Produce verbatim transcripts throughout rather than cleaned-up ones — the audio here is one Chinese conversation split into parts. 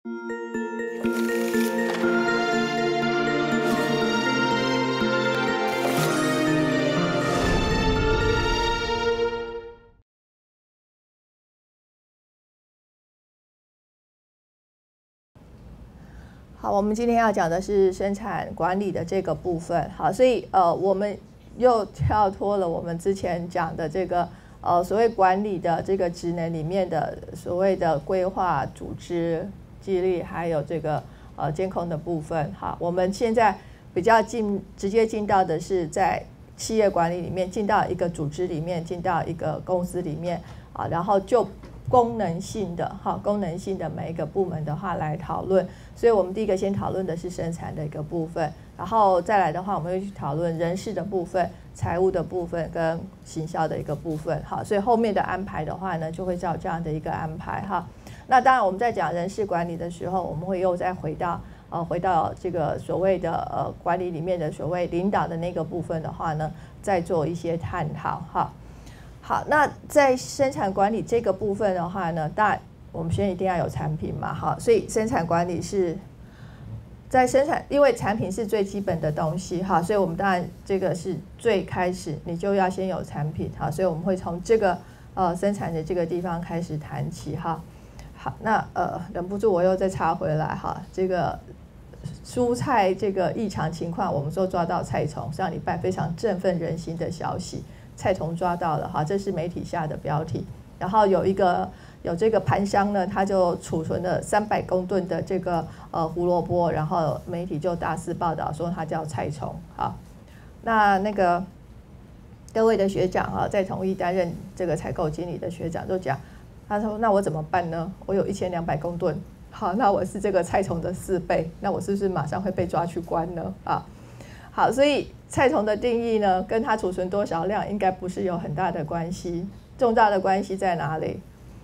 好，我们今天要讲的是生产管理的这个部分。好，所以呃，我们又跳脱了我们之前讲的这个呃所谓管理的这个职能里面的所谓的规划、组织、纪律，还有这个呃监控的部分。好，我们现在比较进直接进到的是在企业管理里面，进到一个组织里面，进到一个公司里面啊，然后就功能性的哈，功能性的每一个部门的话来讨论。所以我们第一个先讨论的是生产的一个部分，然后再来的话，我们会去讨论人事的部分、财务的部分跟行销的一个部分。好，所以后面的安排的话呢，就会照这样的一个安排哈。那当然我们在讲人事管理的时候，我们会又再回到呃回到这个所谓的呃管理里面的所谓领导的那个部分的话呢，再做一些探讨哈。好，那在生产管理这个部分的话呢，当然我们先一定要有产品嘛，哈，所以生产管理是在生产，因为产品是最基本的东西哈，所以我们当然这个是最开始你就要先有产品哈，所以我们会从这个呃生产的这个地方开始谈起哈。好，那呃忍不住我又再插回来哈，这个蔬菜这个异常情况，我们说抓到菜虫，上礼拜非常振奋人心的消息。菜虫抓到了哈，这是媒体下的标题。然后有一个有这个盘商呢，他就储存了三百公吨的这个呃胡萝卜，然后媒体就大肆报道说它叫菜虫啊。那那个各位的学长哈，在统一担任这个采购经理的学长就讲，他说那我怎么办呢？我有一千两百公吨，好，那我是这个菜虫的四倍，那我是不是马上会被抓去关呢？啊？好，所以菜虫的定义呢，跟它储存多少量应该不是有很大的关系，重大的关系在哪里？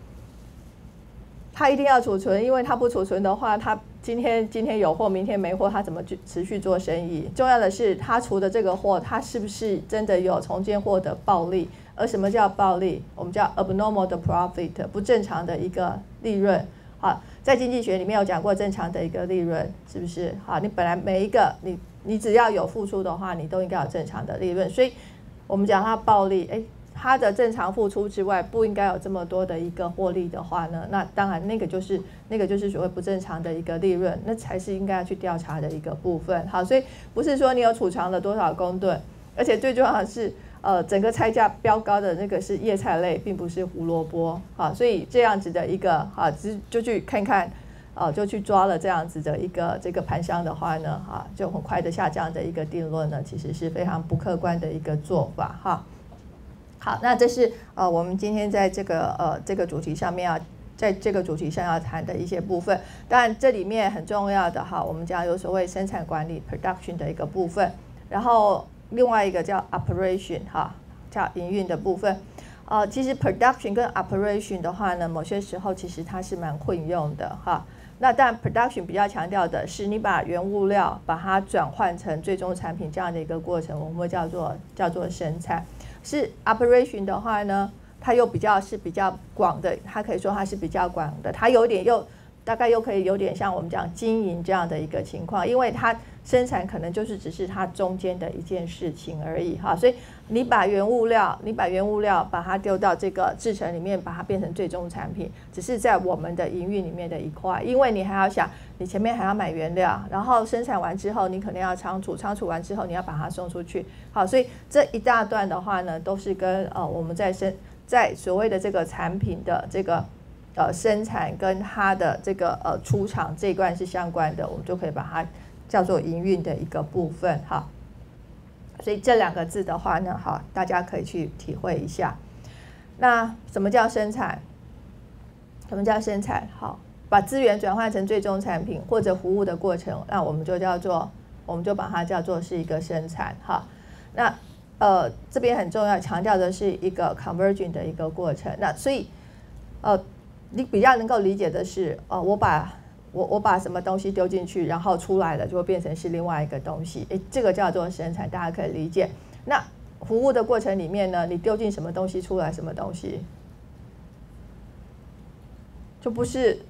它一定要储存，因为它不储存的话，它今天今天有货，明天没货，它怎么去持续做生意？重要的是，它除的这个货，它是不是真的有从间获得暴利？而什么叫暴利？我们叫 abnormal 的 profit， 不正常的一个利润。好，在经济学里面有讲过正常的一个利润，是不是？好，你本来每一个你。你只要有付出的话，你都应该有正常的利润。所以，我们讲它暴利，哎，它的正常付出之外，不应该有这么多的一个获利的话呢，那当然那个就是那个就是所谓不正常的一个利润，那才是应该要去调查的一个部分。好，所以不是说你有储藏了多少公吨，而且最重要的是，呃，整个菜价飙高的那个是叶菜类，并不是胡萝卜。好，所以这样子的一个好，只就去看看。呃，就去抓了这样子的一个这个盘商的话呢，哈，就很快的下这样的一个定论呢，其实是非常不客观的一个做法哈。好，那这是呃我们今天在这个呃这个主题上面要在这个主题上要谈的一些部分。当然这里面很重要的哈，我们讲有所谓生产管理 production 的一个部分，然后另外一个叫 operation 哈，叫营运的部分。呃，其实 production 跟 operation 的话呢，某些时候其实它是蛮混用的哈。那当然 production 比较强调的是你把原物料把它转换成最终产品这样的一个过程，我们会叫做叫做生产。是 operation 的话呢，它又比较是比较广的，它可以说它是比较广的，它有点又大概又可以有点像我们讲经营这样的一个情况，因为它生产可能就是只是它中间的一件事情而已哈，所以你把原物料，你把原物料把它丢到这个制程里面，把它变成最终产品，只是在我们的营运里面的一块，因为你还要想，你前面还要买原料，然后生产完之后，你可能要仓储，仓储完之后你要把它送出去，好，所以这一大段的话呢，都是跟呃我们在生在所谓的这个产品的这个。呃，生产跟它的这个呃出厂这一段是相关的，我们就可以把它叫做营运的一个部分哈。所以这两个字的话呢，好，大家可以去体会一下。那什么叫生产？什么叫生产？好，把资源转换成最终产品或者服务的过程，那我们就叫做，我们就把它叫做是一个生产哈。那呃这边很重要，强调的是一个 converging 的一个过程。那所以呃。你比较能够理解的是，哦，我把我我把什么东西丢进去，然后出来了就会变成是另外一个东西，诶，这个叫做生产，大家可以理解。那服务的过程里面呢，你丢进什么东西，出来什么东西，就不是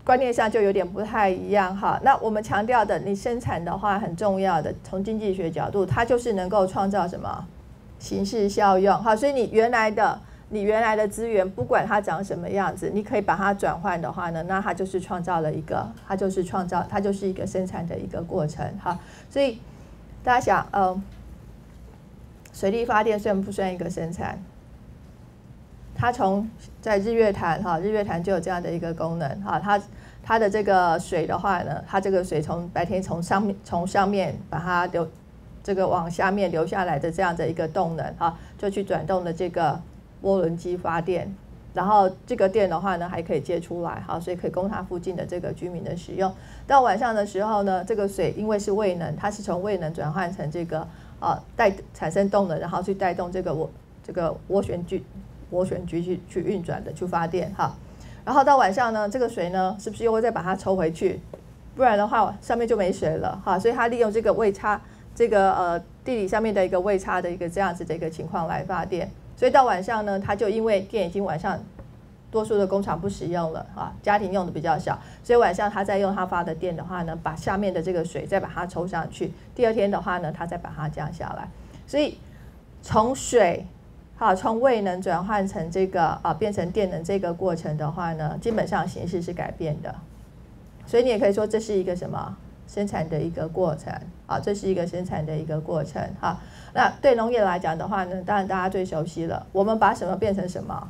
观念上就有点不太一样哈。那我们强调的，你生产的话很重要的，从经济学角度，它就是能够创造什么形式效用哈。所以你原来的你原来的资源，不管它长什么样子，你可以把它转换的话呢，那它就是创造了一个，它就是创造，它就是一个生产的一个过程哈。所以大家想，呃，水力发电算不算一个生产？它从在日月潭哈，日月潭就有这样的一个功能哈，它它的这个水的话呢，它这个水从白天从上面从上面把它流这个往下面流下来的这样的一个动能哈，就去转动的这个涡轮机发电，然后这个电的话呢还可以接出来哈，所以可以供它附近的这个居民的使用。到晚上的时候呢，这个水因为是位能，它是从位能转换成这个呃带产生动能，然后去带动这个涡这个涡旋矩。涡旋局去去运转的去发电哈，然后到晚上呢，这个水呢是不是又会再把它抽回去？不然的话上面就没水了哈，所以它利用这个位差，这个呃地理上面的一个位差的一个这样子的一个情况来发电。所以到晚上呢，它就因为电已经晚上多数的工厂不使用了啊，家庭用的比较少，所以晚上它再用它发的电的话呢，把下面的这个水再把它抽上去，第二天的话呢，它再把它降下来。所以从水好，从位能转换成这个啊变成电能这个过程的话呢，基本上形式是改变的，所以你也可以说这是一个什么生产的一个过程啊，这是一个生产的一个过程哈。那对农业来讲的话呢，当然大家最熟悉了，我们把什么变成什么？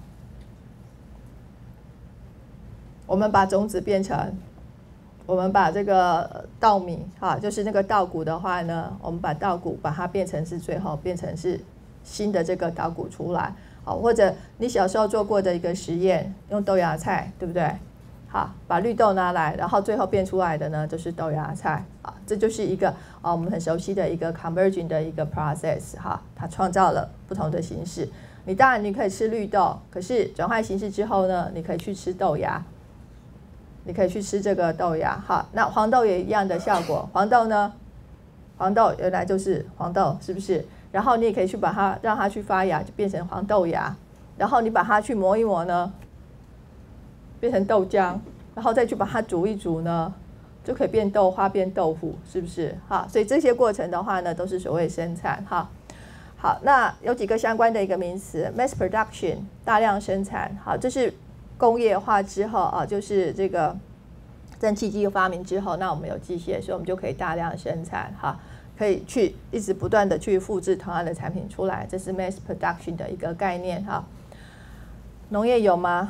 我们把种子变成，我们把这个稻米哈，就是那个稻谷的话呢，我们把稻谷把它变成是最后变成是。新的这个稻谷出来，好，或者你小时候做过的一个实验，用豆芽菜，对不对？好，把绿豆拿来，然后最后变出来的呢就是豆芽菜，啊，这就是一个啊我们很熟悉的一个 converging 的一个 process 哈，它创造了不同的形式。你当然你可以吃绿豆，可是转换形式之后呢，你可以去吃豆芽，你可以去吃这个豆芽，好，那黄豆也一样的效果，黄豆呢，黄豆原来就是黄豆，是不是？然后你也可以去把它让它去发芽，就变成黄豆芽。然后你把它去磨一磨呢，变成豆浆，然后再去把它煮一煮呢，就可以变豆花、变豆腐，是不是？好，所以这些过程的话呢，都是所谓生产哈。好，那有几个相关的一个名词 ，mass production 大量生产。好，这是工业化之后啊，就是这个蒸汽机发明之后，那我们有机械，所以我们就可以大量生产哈。可以去一直不断的去复制同样的产品出来，这是 mass production 的一个概念哈。农业有吗？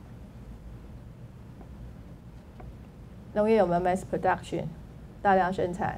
农业有没有 mass production 大量生产？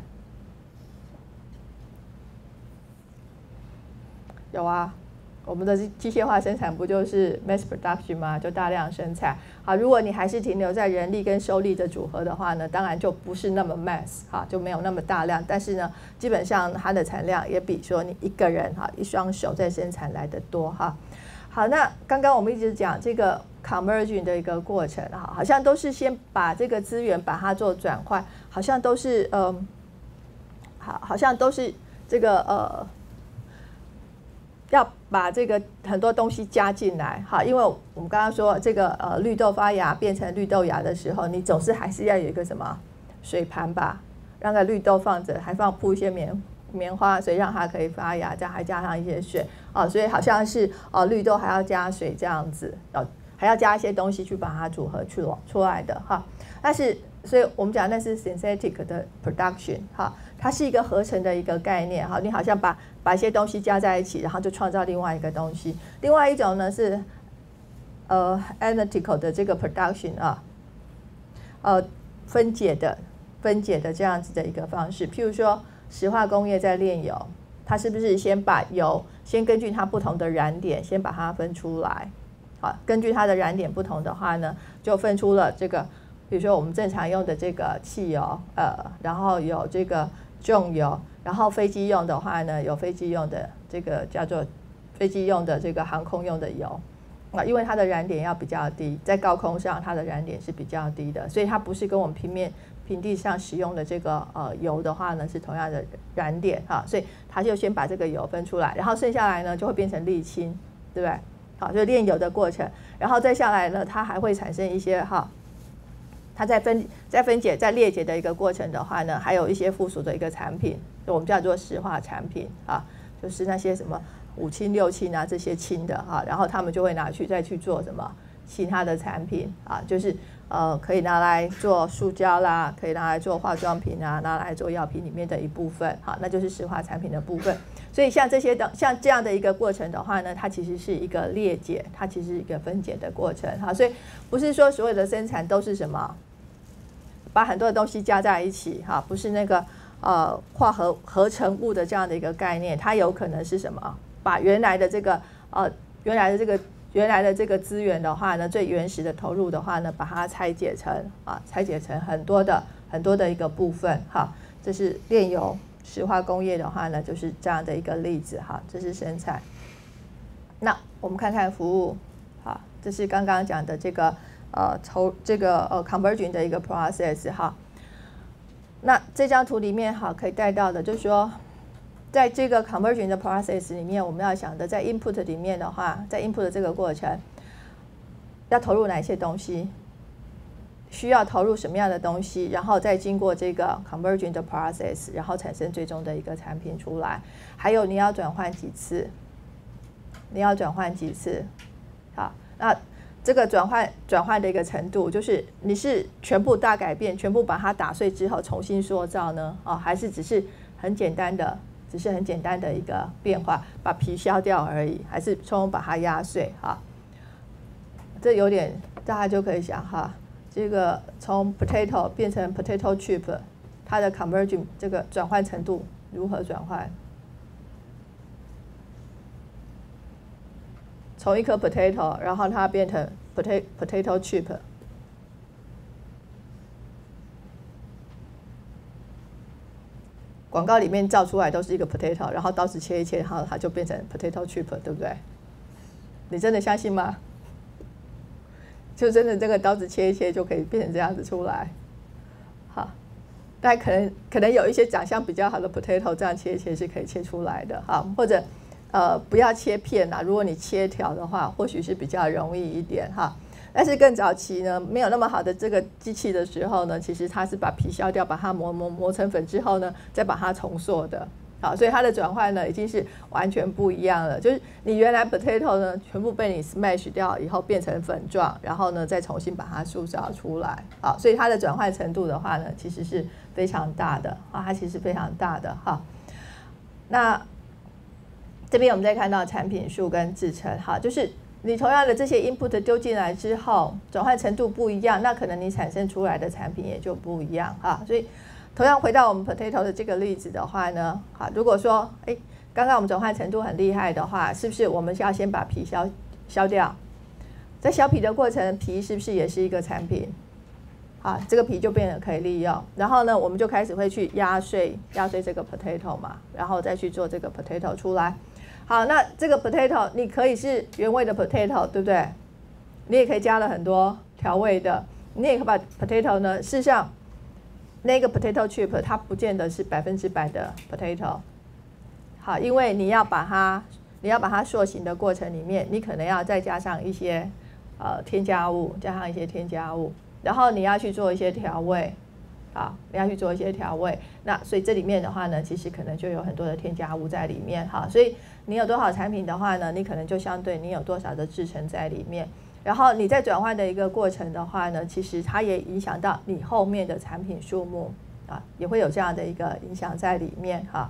有啊，我们的机械化生产不就是 mass production 吗？就大量生产。好，如果你还是停留在人力跟收力的组合的话呢，当然就不是那么 mass 哈，就没有那么大量。但是呢，基本上它的产量也比说你一个人哈一双手在生产来的多哈。好，那刚刚我们一直讲这个 converging 的一个过程哈，好像都是先把这个资源把它做转换，好像都是嗯，好，好像都是这个呃。要把这个很多东西加进来，好，因为我们刚刚说这个呃绿豆发芽变成绿豆芽的时候，你总是还是要有一个什么水盘吧，让个绿豆放着，还放铺一些棉棉花，所以让它可以发芽，这样还加上一些水，哦，所以好像是哦绿豆还要加水这样子，哦，还要加一些东西去把它组合去出来的哈。但是，所以我们讲那是 synthetic 的 production 哈。它是一个合成的一个概念，哈，你好像把把一些东西加在一起，然后就创造另外一个东西。另外一种呢是呃 analytical 的这个 production 啊，呃分解的分解的这样子的一个方式。譬如说石化工业在炼油，它是不是先把油先根据它不同的燃点先把它分出来？好，根据它的燃点不同的话呢，就分出了这个，比如说我们正常用的这个汽油，呃，然后有这个重油，然后飞机用的话呢，有飞机用的这个叫做飞机用的这个航空用的油啊，因为它的燃点要比较低，在高空上它的燃点是比较低的，所以它不是跟我们平面平地上使用的这个呃油的话呢是同样的燃点哈，所以它就先把这个油分出来，然后剩下来呢就会变成沥青，对不对？好，就炼油的过程，然后再下来呢，它还会产生一些哈它在分在分解在裂解的一个过程的话呢，还有一些附属的一个产品，就我们叫做石化产品啊，就是那些什么五氢六氢啊这些氢的啊，然后他们就会拿去再去做什么其他的产品啊，就是呃可以拿来做塑胶啦，可以拿来做化妆品啊，拿来做药品里面的一部分，好，那就是石化产品的部分。所以像这些的像这样的一个过程的话呢，它其实是一个裂解，它其实是一个分解的过程，好，所以不是说所有的生产都是什么把很多的东西加在一起，哈，不是那个呃化合合成物的这样的一个概念，它有可能是什么？把原来的这个呃原来的这个原来的这个资源的话呢，最原始的投入的话呢，把它拆解成啊拆解成很多的很多的一个部分，哈，这是炼油。石化工业的话呢，就是这样的一个例子哈，这是生产。那我们看看服务，好，这是刚刚讲的这个呃抽这个呃 converging 的一个 process 哈。那这张图里面好可以带到的，就是说，在这个 converging 的 process 里面，我们要想的在 input 里面的话，在 input 的这个过程，要投入哪些东西？需要投入什么样的东西，然后再经过这个 converging 的 process， 然后产生最终的一个产品出来。还有你要转换几次，你要转换几次，好，那这个转换转换的一个程度，就是你是全部大改变，全部把它打碎之后重新塑造呢，哦，还是只是很简单的，只是很简单的一个变化，把皮削掉而已，还是从把它压碎哈？这有点大家就可以想哈。这个从 potato 变成 potato chip， 它的 converging 这个转换程度如何转换？从一颗 potato， 然后它变成 potato potato chip， 广告里面照出来都是一个 potato， 然后刀子切一切，然后它就变成 potato chip， 对不对？你真的相信吗？就真的这个刀子切一切就可以变成这样子出来，好，但可能可能有一些长相比较好的 potato 这样切一切是可以切出来的，哈，或者呃不要切片啦，如果你切条的话，或许是比较容易一点哈。但是更早期呢，没有那么好的这个机器的时候呢，其实它是把皮削掉，把它磨磨磨成粉之后呢，再把它重塑的。好，所以它的转换呢已经是完全不一样了。就是你原来 potato 呢全部被你 smash 掉以后变成粉状，然后呢再重新把它塑造出来。好，所以它的转换程度的话呢，其实是非常大的啊，它其实非常大的哈。那这边我们再看到产品数跟制程，哈，就是你同样的这些 input 丢进来之后，转换程度不一样，那可能你产生出来的产品也就不一样啊，所以。同样回到我们 potato 的这个例子的话呢，好，如果说，哎，刚刚我们转换程度很厉害的话，是不是我们要先把皮削削掉？在削皮的过程，皮是不是也是一个产品？好，这个皮就变得可以利用。然后呢，我们就开始会去压碎压碎这个 potato 嘛，然后再去做这个 potato 出来。好，那这个 potato 你可以是原味的 potato， 对不对？你也可以加了很多调味的，你也可以把 potato 呢，事实上。那个 potato chip 它不见得是百分之百的 potato， 好，因为你要把它你要把它塑形的过程里面，你可能要再加上一些呃添加物，加上一些添加物，然后你要去做一些调味，好，你要去做一些调味，那所以这里面的话呢，其实可能就有很多的添加物在里面，哈，所以你有多少产品的话呢，你可能就相对你有多少的制程在里面。然后你在转换的一个过程的话呢，其实它也影响到你后面的产品数目啊，也会有这样的一个影响在里面哈。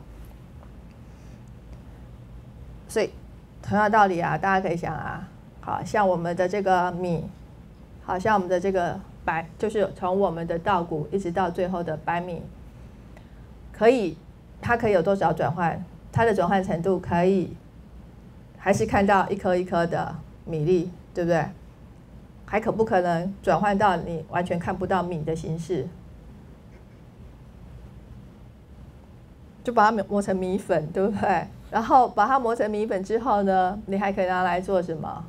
所以同样道理啊，大家可以想啊，好像我们的这个米，好像我们的这个白，就是从我们的稻谷一直到最后的白米，可以它可以有多少转换？它的转换程度可以还是看到一颗一颗的米粒，对不对？还可不可能转换到你完全看不到米的形式？就把它磨成米粉，对不对？然后把它磨成米粉之后呢，你还可以拿来做什么？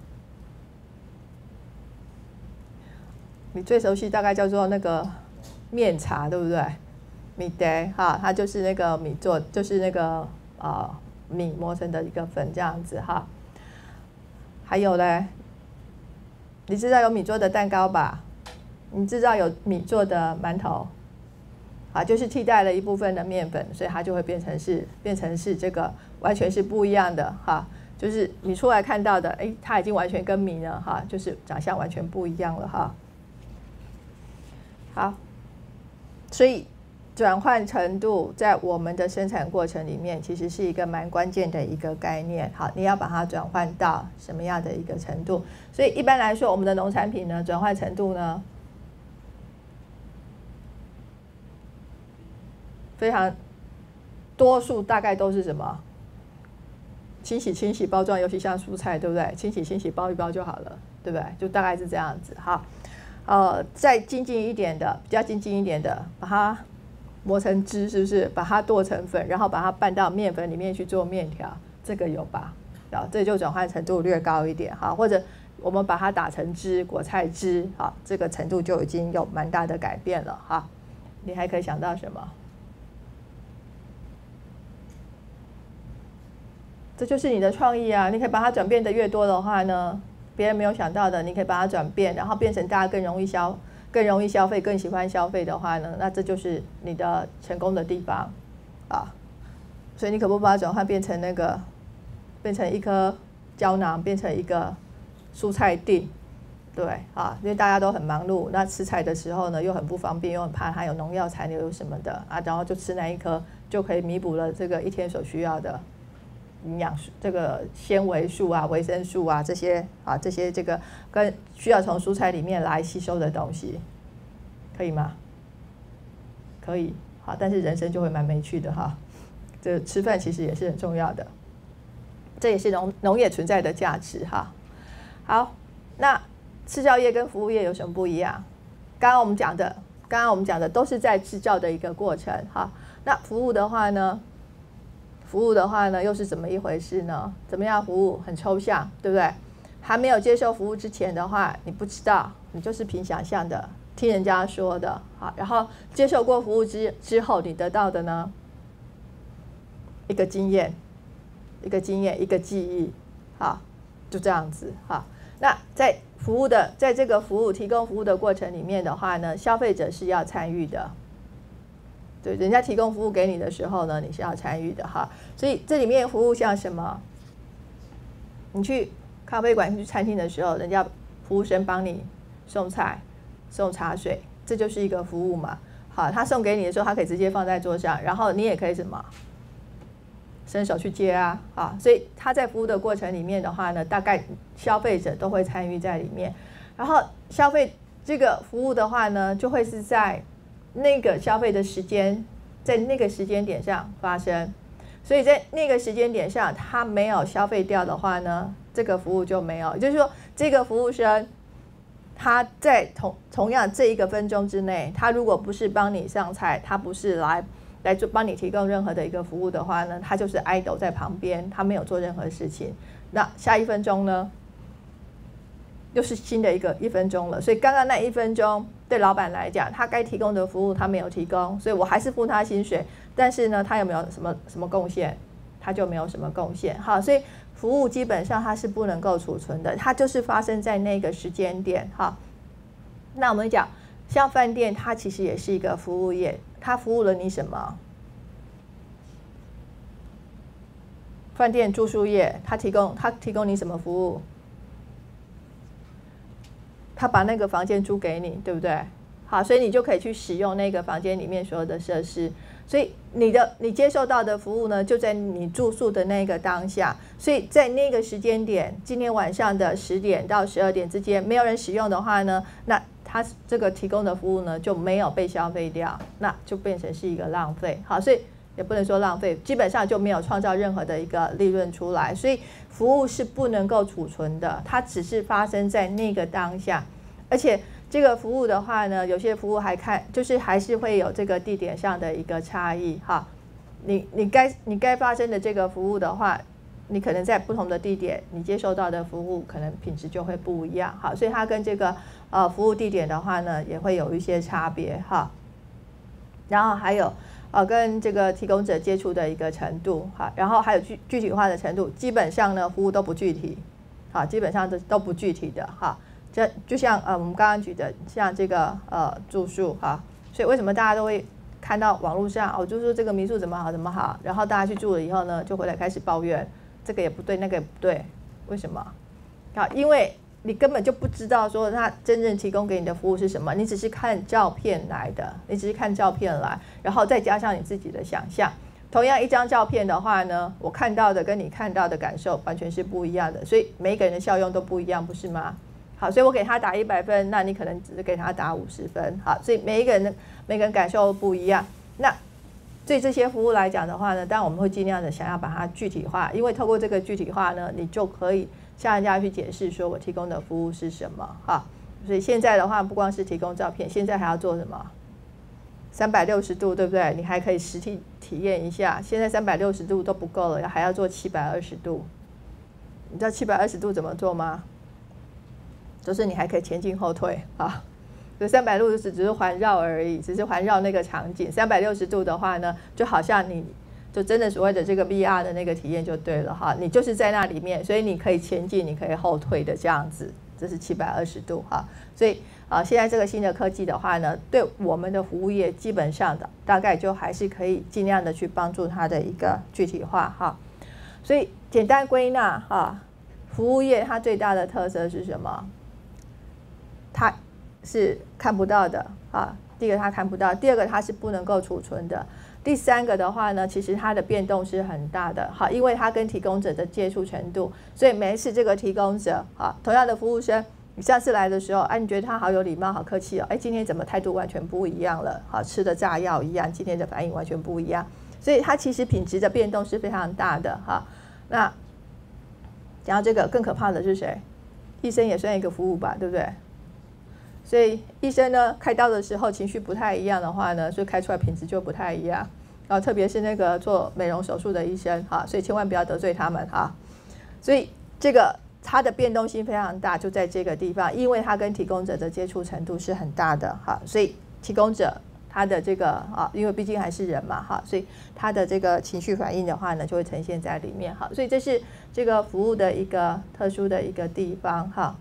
你最熟悉大概叫做那个面茶，对不对？米袋哈，它就是那个米做，就是那个呃米磨成的一个粉这样子哈。还有嘞。你知道有米做的蛋糕吧？ 你制造有米做的馒头，啊，就是替代了一部分的面粉，所以它就会变成是变成是这个完全是不一样的哈。就是你出来看到的，哎，它已经完全跟米呢哈，就是长相完全不一样了哈。好，所以转换程度在我们的生产过程里面，其实是一个蛮关键的一个概念。好，你要把它转换到什么样的一个程度？所以一般来说，我们的农产品呢，转换程度呢，非常多数大概都是什么？清洗、清洗、包装，尤其像蔬菜，对不对？清洗、清洗，包一包就好了，对不对？就大概是这样子哈。呃，再精进一点的，比较精进一点的，把它磨成汁，是不是？把它剁成粉，然后把它拌到面粉里面去做面条，这个有吧？啊，这就转换程度略高一点哈。或者我们把它打成汁，果菜汁，好，这个程度就已经有蛮大的改变了哈。你还可以想到什么？这就是你的创意啊！你可以把它转变的越多的话呢，别人没有想到的，你可以把它转变，然后变成大家更容易消、更容易消费、更喜欢消费的话呢，那这就是你的成功的地方啊！所以你可不把它转换变成那个，变成一颗胶囊，变成一个蔬菜锭，对啊，因为大家都很忙碌，那吃菜的时候呢又很不方便，又很怕它有农药残留什么的啊，然后就吃那一颗就可以弥补了这个一天所需要的营养素，这个纤维素啊、维生素啊这些啊，这些这个跟需要从蔬菜里面来吸收的东西，可以吗？可以，好，但是人生就会蛮没趣的哈。这吃饭其实也是很重要的，这也是农农业存在的价值哈。好，那制造业跟服务业有什么不一样？刚刚我们讲的，刚刚我们讲的都是在制造的一个过程哈。那服务的话呢？服务的话呢，又是怎么一回事呢？怎么样服务？很抽象，对不对？还没有接受服务之前的话，你不知道，你就是凭想象的，听人家说的，好，然后接受过服务之之后，你得到的呢，一个经验，一个经验，一个记忆，好，就这样子，好。那在服务的，在这个服务提供服务的过程里面的话呢，消费者是要参与的。对，人家提供服务给你的时候呢，你是要参与的哈。所以这里面服务像什么？你去咖啡馆、去餐厅的时候，人家服务生帮你送菜、送茶水，这就是一个服务嘛。好，他送给你的时候，他可以直接放在桌上，然后你也可以什么？伸手去接啊，啊，所以他在服务的过程里面的话呢，大概消费者都会参与在里面。然后消费这个服务的话呢，就会是在那个消费的时间，在那个时间点上发生，所以在那个时间点上，他没有消费掉的话呢，这个服务就没有。也就是说，这个服务生他在同同样这一个分钟之内，他如果不是帮你上菜，他不是来来做帮你提供任何的一个服务的话呢，他就是 idle 在旁边，他没有做任何事情。那下一分钟呢，又是新的一个一分钟了。所以刚刚那一分钟，对老板来讲，他该提供的服务他没有提供，所以我还是付他薪水，但是呢，他有没有什么什么贡献？他就没有什么贡献。好，所以服务基本上它是不能够储存的，它就是发生在那个时间点。哈，那我们讲，像饭店，它其实也是一个服务业，它服务了你什么？饭店住宿业，它提供它提供你什么服务？他把那个房间租给你，对不对？好，所以你就可以去使用那个房间里面所有的设施。所以你的你接受到的服务呢，就在你住宿的那个当下。所以在那个时间点，今天晚上的十点到十二点之间，没有人使用的话呢，那他这个提供的服务呢就没有被消费掉，那就变成是一个浪费。好，所以也不能说浪费，基本上就没有创造任何的一个利润出来。所以服务是不能够储存的，它只是发生在那个当下。而且这个服务的话呢，有些服务还看就是还是会有这个地点上的一个差异哈。你你该你该发生的这个服务的话，你可能在不同的地点，你接受到的服务可能品质就会不一样哈。所以它跟这个呃服务地点的话呢，也会有一些差别哈。然后还有呃跟这个提供者接触的一个程度哈，然后还有具具体化的程度，基本上呢服务都不具体，好，基本上都都不具体的哈。 这就像呃我们刚刚举的，像这个呃住宿哈，所以为什么大家都会看到网络上哦，就说这个民宿怎么好怎么好，然后大家去住了以后呢，就回来开始抱怨这个也不对，那个也不对，为什么？好，因为你根本就不知道说他真正提供给你的服务是什么，你只是看照片来的，你只是看照片来，然后再加上你自己的想象。同样一张照片的话呢，我看到的跟你看到的感受完全是不一样的，所以每一个人的效用都不一样，不是吗？好，所以我给他打一百分，那你可能只是给他打五十分。好，所以每一个人的每个人感受不一样。那对这些服务来讲的话呢，当然我们会尽量的想要把它具体化，因为透过这个具体化呢，你就可以向人家去解释说我提供的服务是什么。哈，所以现在的话，不光是提供照片，现在还要做什么？三百六十度，对不对？你还可以实体体验一下。现在三百六十度都不够了，还要做七百二十度。你知道七百二十度怎么做吗？就是你还可以前进后退啊。所以三百六十只是环绕而已，只是环绕那个场景。三百六十度的话呢，就好像你就真的所谓的这个 V R 的那个体验就对了哈。你就是在那里面，所以你可以前进，你可以后退的这样子。这是七百二十度哈。所以啊，现在这个新的科技的话呢，对我们的服务业基本上的大概就还是可以尽量的去帮助它的一个具体化哈。所以简单归纳哈，服务业它最大的特色是什么？它是看不到的啊。第一个它看不到，第二个它是不能够储存的，第三个的话呢，其实它的变动是很大的。好，因为它跟提供者的接触程度，所以每一次这个提供者啊，同样的服务生，你上次来的时候，哎、啊，你觉得他好有礼貌、好客气哦，哎，今天怎么态度完全不一样了？好，吃的炸药一样，今天的反应完全不一样，所以它其实品质的变动是非常大的哈。那讲到这个，更可怕的是谁？医生也算一个服务吧，对不对？所以医生呢，开刀的时候情绪不太一样的话呢，所以开出来品质就不太一样。然后特别是那个做美容手术的医生哈，所以千万不要得罪他们哈。所以这个它的变动性非常大，就在这个地方，因为它跟提供者的接触程度是很大的哈，所以提供者他的这个啊，因为毕竟还是人嘛哈，所以他的这个情绪反应的话呢，就会呈现在里面哈。所以这是这个服务的一个特殊的一个地方哈。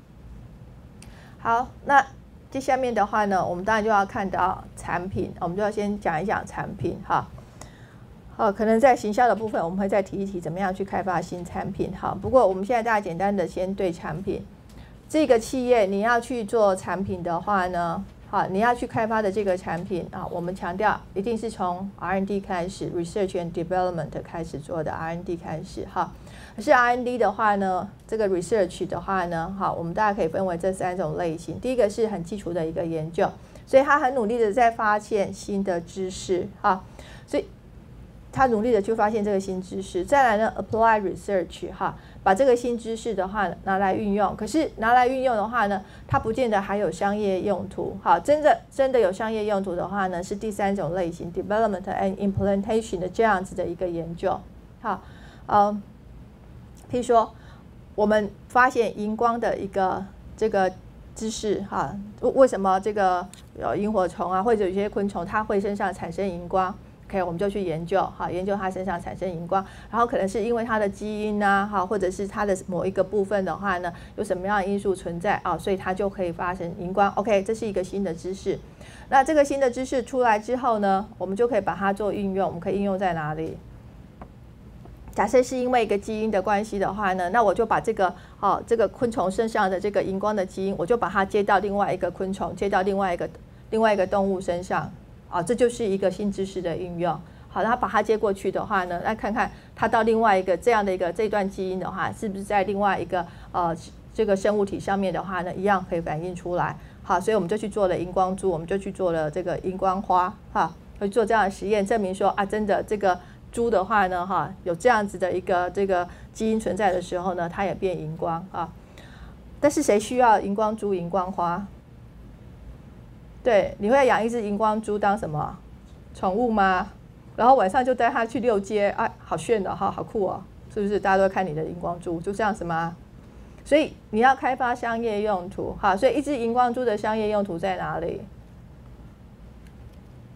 好，那接下面的话呢，我们当然就要看到产品，我们就要先讲一讲产品哈。好，可能在行销的部分，我们会再提一提怎么样去开发新产品哈。不过我们现在大家简单的先对产品，这个企业你要去做产品的话呢，好，你要去开发的这个产品啊，我们强调一定是从 R and D 开始 ，Research and Development 开始做的 R and D 开始哈。可是 R and D 的话呢，这个 research 的话呢，好，我们大家可以分为这三种类型。第一个是很基础的一个研究，所以他很努力的在发现新的知识，哈，所以他努力的去发现这个新知识。再来呢 ，apply research， 哈，把这个新知识的话拿来运用。可是拿来运用的话呢，它不见得还有商业用途，好，真的真的有商业用途的话呢，是第三种类型 ，development and implementation 的这样子的一个研究，好，嗯。譬如说，我们发现荧光的一个这个知识哈，为什么这个有萤火虫啊，或者有些昆虫它会身上产生荧光 ？OK， 我们就去研究哈，研究它身上产生荧光，然后可能是因为它的基因啊，哈，或者是它的某一个部分的话呢，有什么样的因素存在啊，所以它就可以发生荧光。OK， 这是一个新的知识。那这个新的知识出来之后呢，我们就可以把它做应用。我们可以应用在哪里？假设是因为一个基因的关系的话呢，那我就把这个哦这个昆虫身上的这个荧光的基因，我就把它接到另外一个昆虫，接到另外一个另外一个动物身上，啊、哦，这就是一个新知识的运用。好，那把它接过去的话呢，来看看它到另外一个这样的一个这段基因的话，是不是在另外一个呃这个生物体上面的话呢，一样可以反映出来。好，所以我们就去做了荧光株，我们就去做了这个荧光花，哈，去做这样的实验，证明说啊，真的这个。猪的话呢，哈，有这样子的一个这个基因存在的时候呢，它也变荧光啊。但是谁需要荧光猪、荧光花？对，你会养一只荧光猪当什么宠物吗？然后晚上就带它去遛街，啊，好炫的哈，好酷哦，是不是？大家都看你的荧光猪，就这样子吗？所以你要开发商业用途，哈，所以一只荧光猪的商业用途在哪里？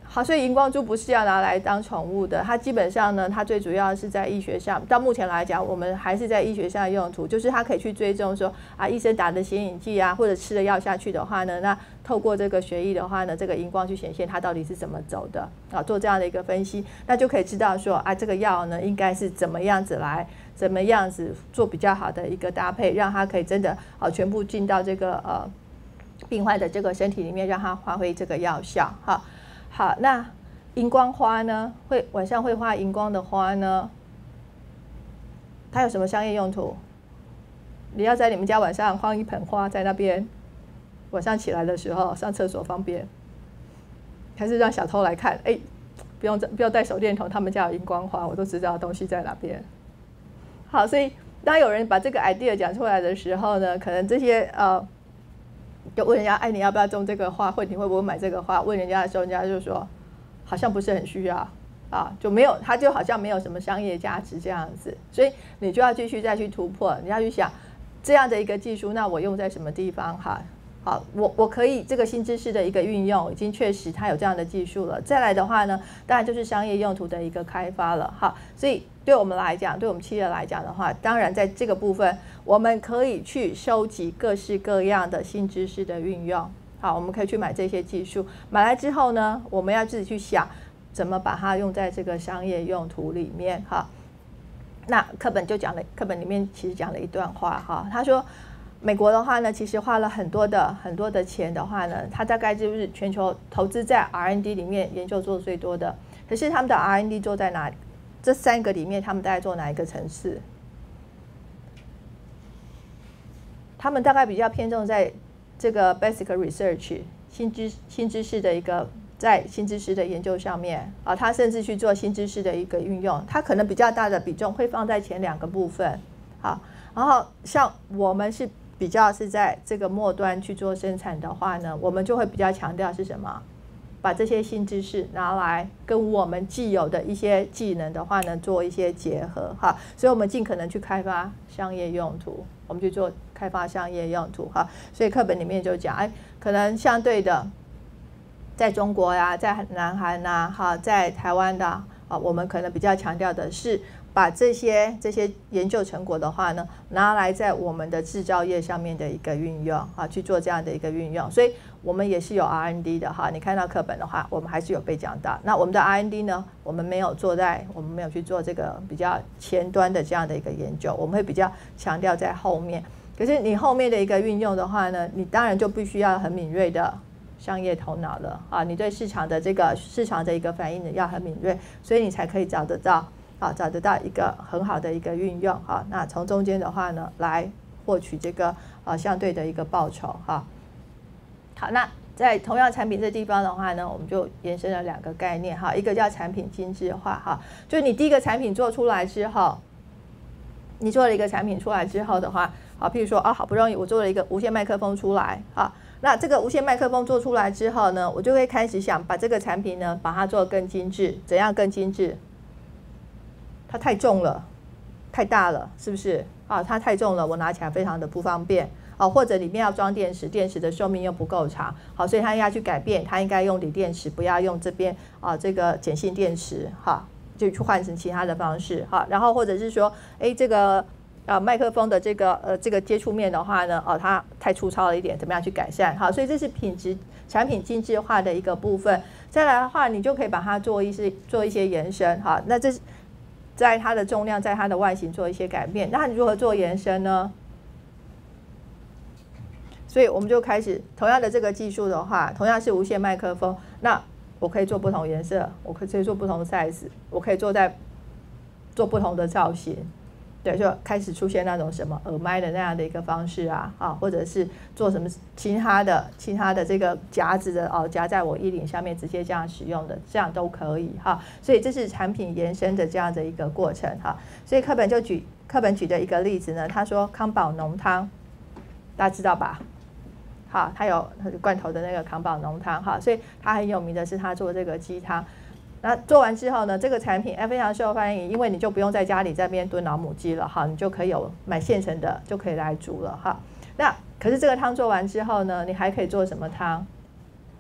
好，所以荧光株不是要拿来当宠物的，它基本上呢，它最主要是在医学上，到目前来讲，我们还是在医学上的用途，就是它可以去追踪说啊，医生打的显影剂啊，或者吃了药下去的话呢，那透过这个血液的话呢，这个荧光去显现它到底是怎么走的啊，做这样的一个分析，那就可以知道说啊，这个药呢应该是怎么样子来，怎么样子做比较好的一个搭配，让它可以真的啊全部进到这个呃病患的这个身体里面，让它发挥这个药效哈。好，那荧光花呢？会晚上会画荧光的花呢？它有什么商业用途？你要在你们家晚上放一盆花在那边，晚上起来的时候上厕所方便，还是让小偷来看？哎，不用不用带手电筒，他们家有荧光花，我都知道东西在哪边。好，所以当有人把这个 idea 讲出来的时候呢，可能这些呃。就问人家，哎，你要不要种这个花？或你会不会买这个花？问人家的时候，人家就说，好像不是很需要啊，就没有，它就好像没有什么商业价值这样子。所以你就要继续再去突破，你要去想这样的一个技术，那我用在什么地方？哈，好，我我可以这个新知识的一个运用，已经确实它有这样的技术了。再来的话呢，当然就是商业用途的一个开发了，哈。所以对我们来讲，对我们企业来讲的话，当然在这个部分，我们可以去收集各式各样的新知识的运用。好，我们可以去买这些技术，买来之后呢，我们要自己去想怎么把它用在这个商业用途里面。哈，那课本就讲了，课本里面其实讲了一段话哈，他说。美国的话呢，其实花了很多的很多的钱的话呢，它大概就是全球投资在 R and D 里面研究做最多的。可是他们的 R and D 做在哪里？这三个里面，他们大概做哪一个层次？他们大概比较偏重在这个 basic research 新知新知识的一个在新知识的研究上面啊，他甚至去做新知识的一个运用，它可能比较大的比重会放在前两个部分。好，然后像我们是。比较是在这个末端去做生产的话呢，我们就会比较强调是什么？把这些新知识拿来跟我们既有的一些技能的话呢，做一些结合哈。所以我们尽可能去开发商业用途，我们去做开发商业用途哈。所以课本里面就讲，哎，可能相对的，在中国呀、啊，在南韩呐、啊，哈，在台湾的啊，我们可能比较强调的是。把这些这些研究成果的话呢，拿来在我们的制造业上面的一个运用啊，去做这样的一个运用，所以我们也是有 R and D 的哈。你看到课本的话，我们还是有被讲到。那我们的 R and D 呢，我们没有做在，我们没有去做这个比较前端的这样的一个研究，我们会比较强调在后面。可是你后面的一个运用的话呢，你当然就必须要很敏锐的商业头脑了啊，你对市场的这个市场的一个反应呢要很敏锐，所以你才可以找得到。好，找得到一个很好的一个运用哈，那从中间的话呢，来获取这个呃相对的一个报酬哈。好，那在同样产品这地方的话呢，我们就延伸了两个概念哈，一个叫产品精致化哈，就是你第一个产品做出来之后，你做了一个产品出来之后的话，啊，譬如说啊，好不容易我做了一个无线麦克风出来啊，那这个无线麦克风做出来之后呢，我就会开始想把这个产品呢，把它做得更精致，怎样更精致？它太重了，太大了，是不是啊？它太重了，我拿起来非常的不方便啊。或者里面要装电池，电池的寿命又不够长，好，所以它要去改变，它应该用锂电池，不要用这边啊这个碱性电池，哈，就去换成其他的方式，哈。然后或者是说，哎，这个呃麦克风的这个呃这个接触面的话呢，哦，它太粗糙了一点，怎么样去改善？好，所以这是品质产品精致化的一个部分。再来的话，你就可以把它做一些做一些延伸，哈，那这是。在它的重量，在它的外形做一些改变，那你如何做延伸呢？所以我们就开始同样的这个技术的话，同样是无线麦克风，那我可以做不同颜色，我可以做不同的 size， 我可以做在做不同的造型，对，就开始出现那种什么耳麦的那样的一个方式啊，啊，或者是做什么其他的其他的这个夹子的哦，夹在我衣领下面直接这样使用的，这样都可以哈。所以这是产品延伸的这样的一个过程哈。所以课本就举课本举的一个例子呢，他说康宝浓汤，大家知道吧？好，他有罐头的那个康宝浓汤哈，所以他很有名的是他做这个鸡汤。那做完之后呢，这个产品哎非常受欢迎，因为你就不用在家里这边炖老母鸡了哈，你就可以有买现成的就可以来煮了哈。那可是这个汤做完之后呢，你还可以做什么汤？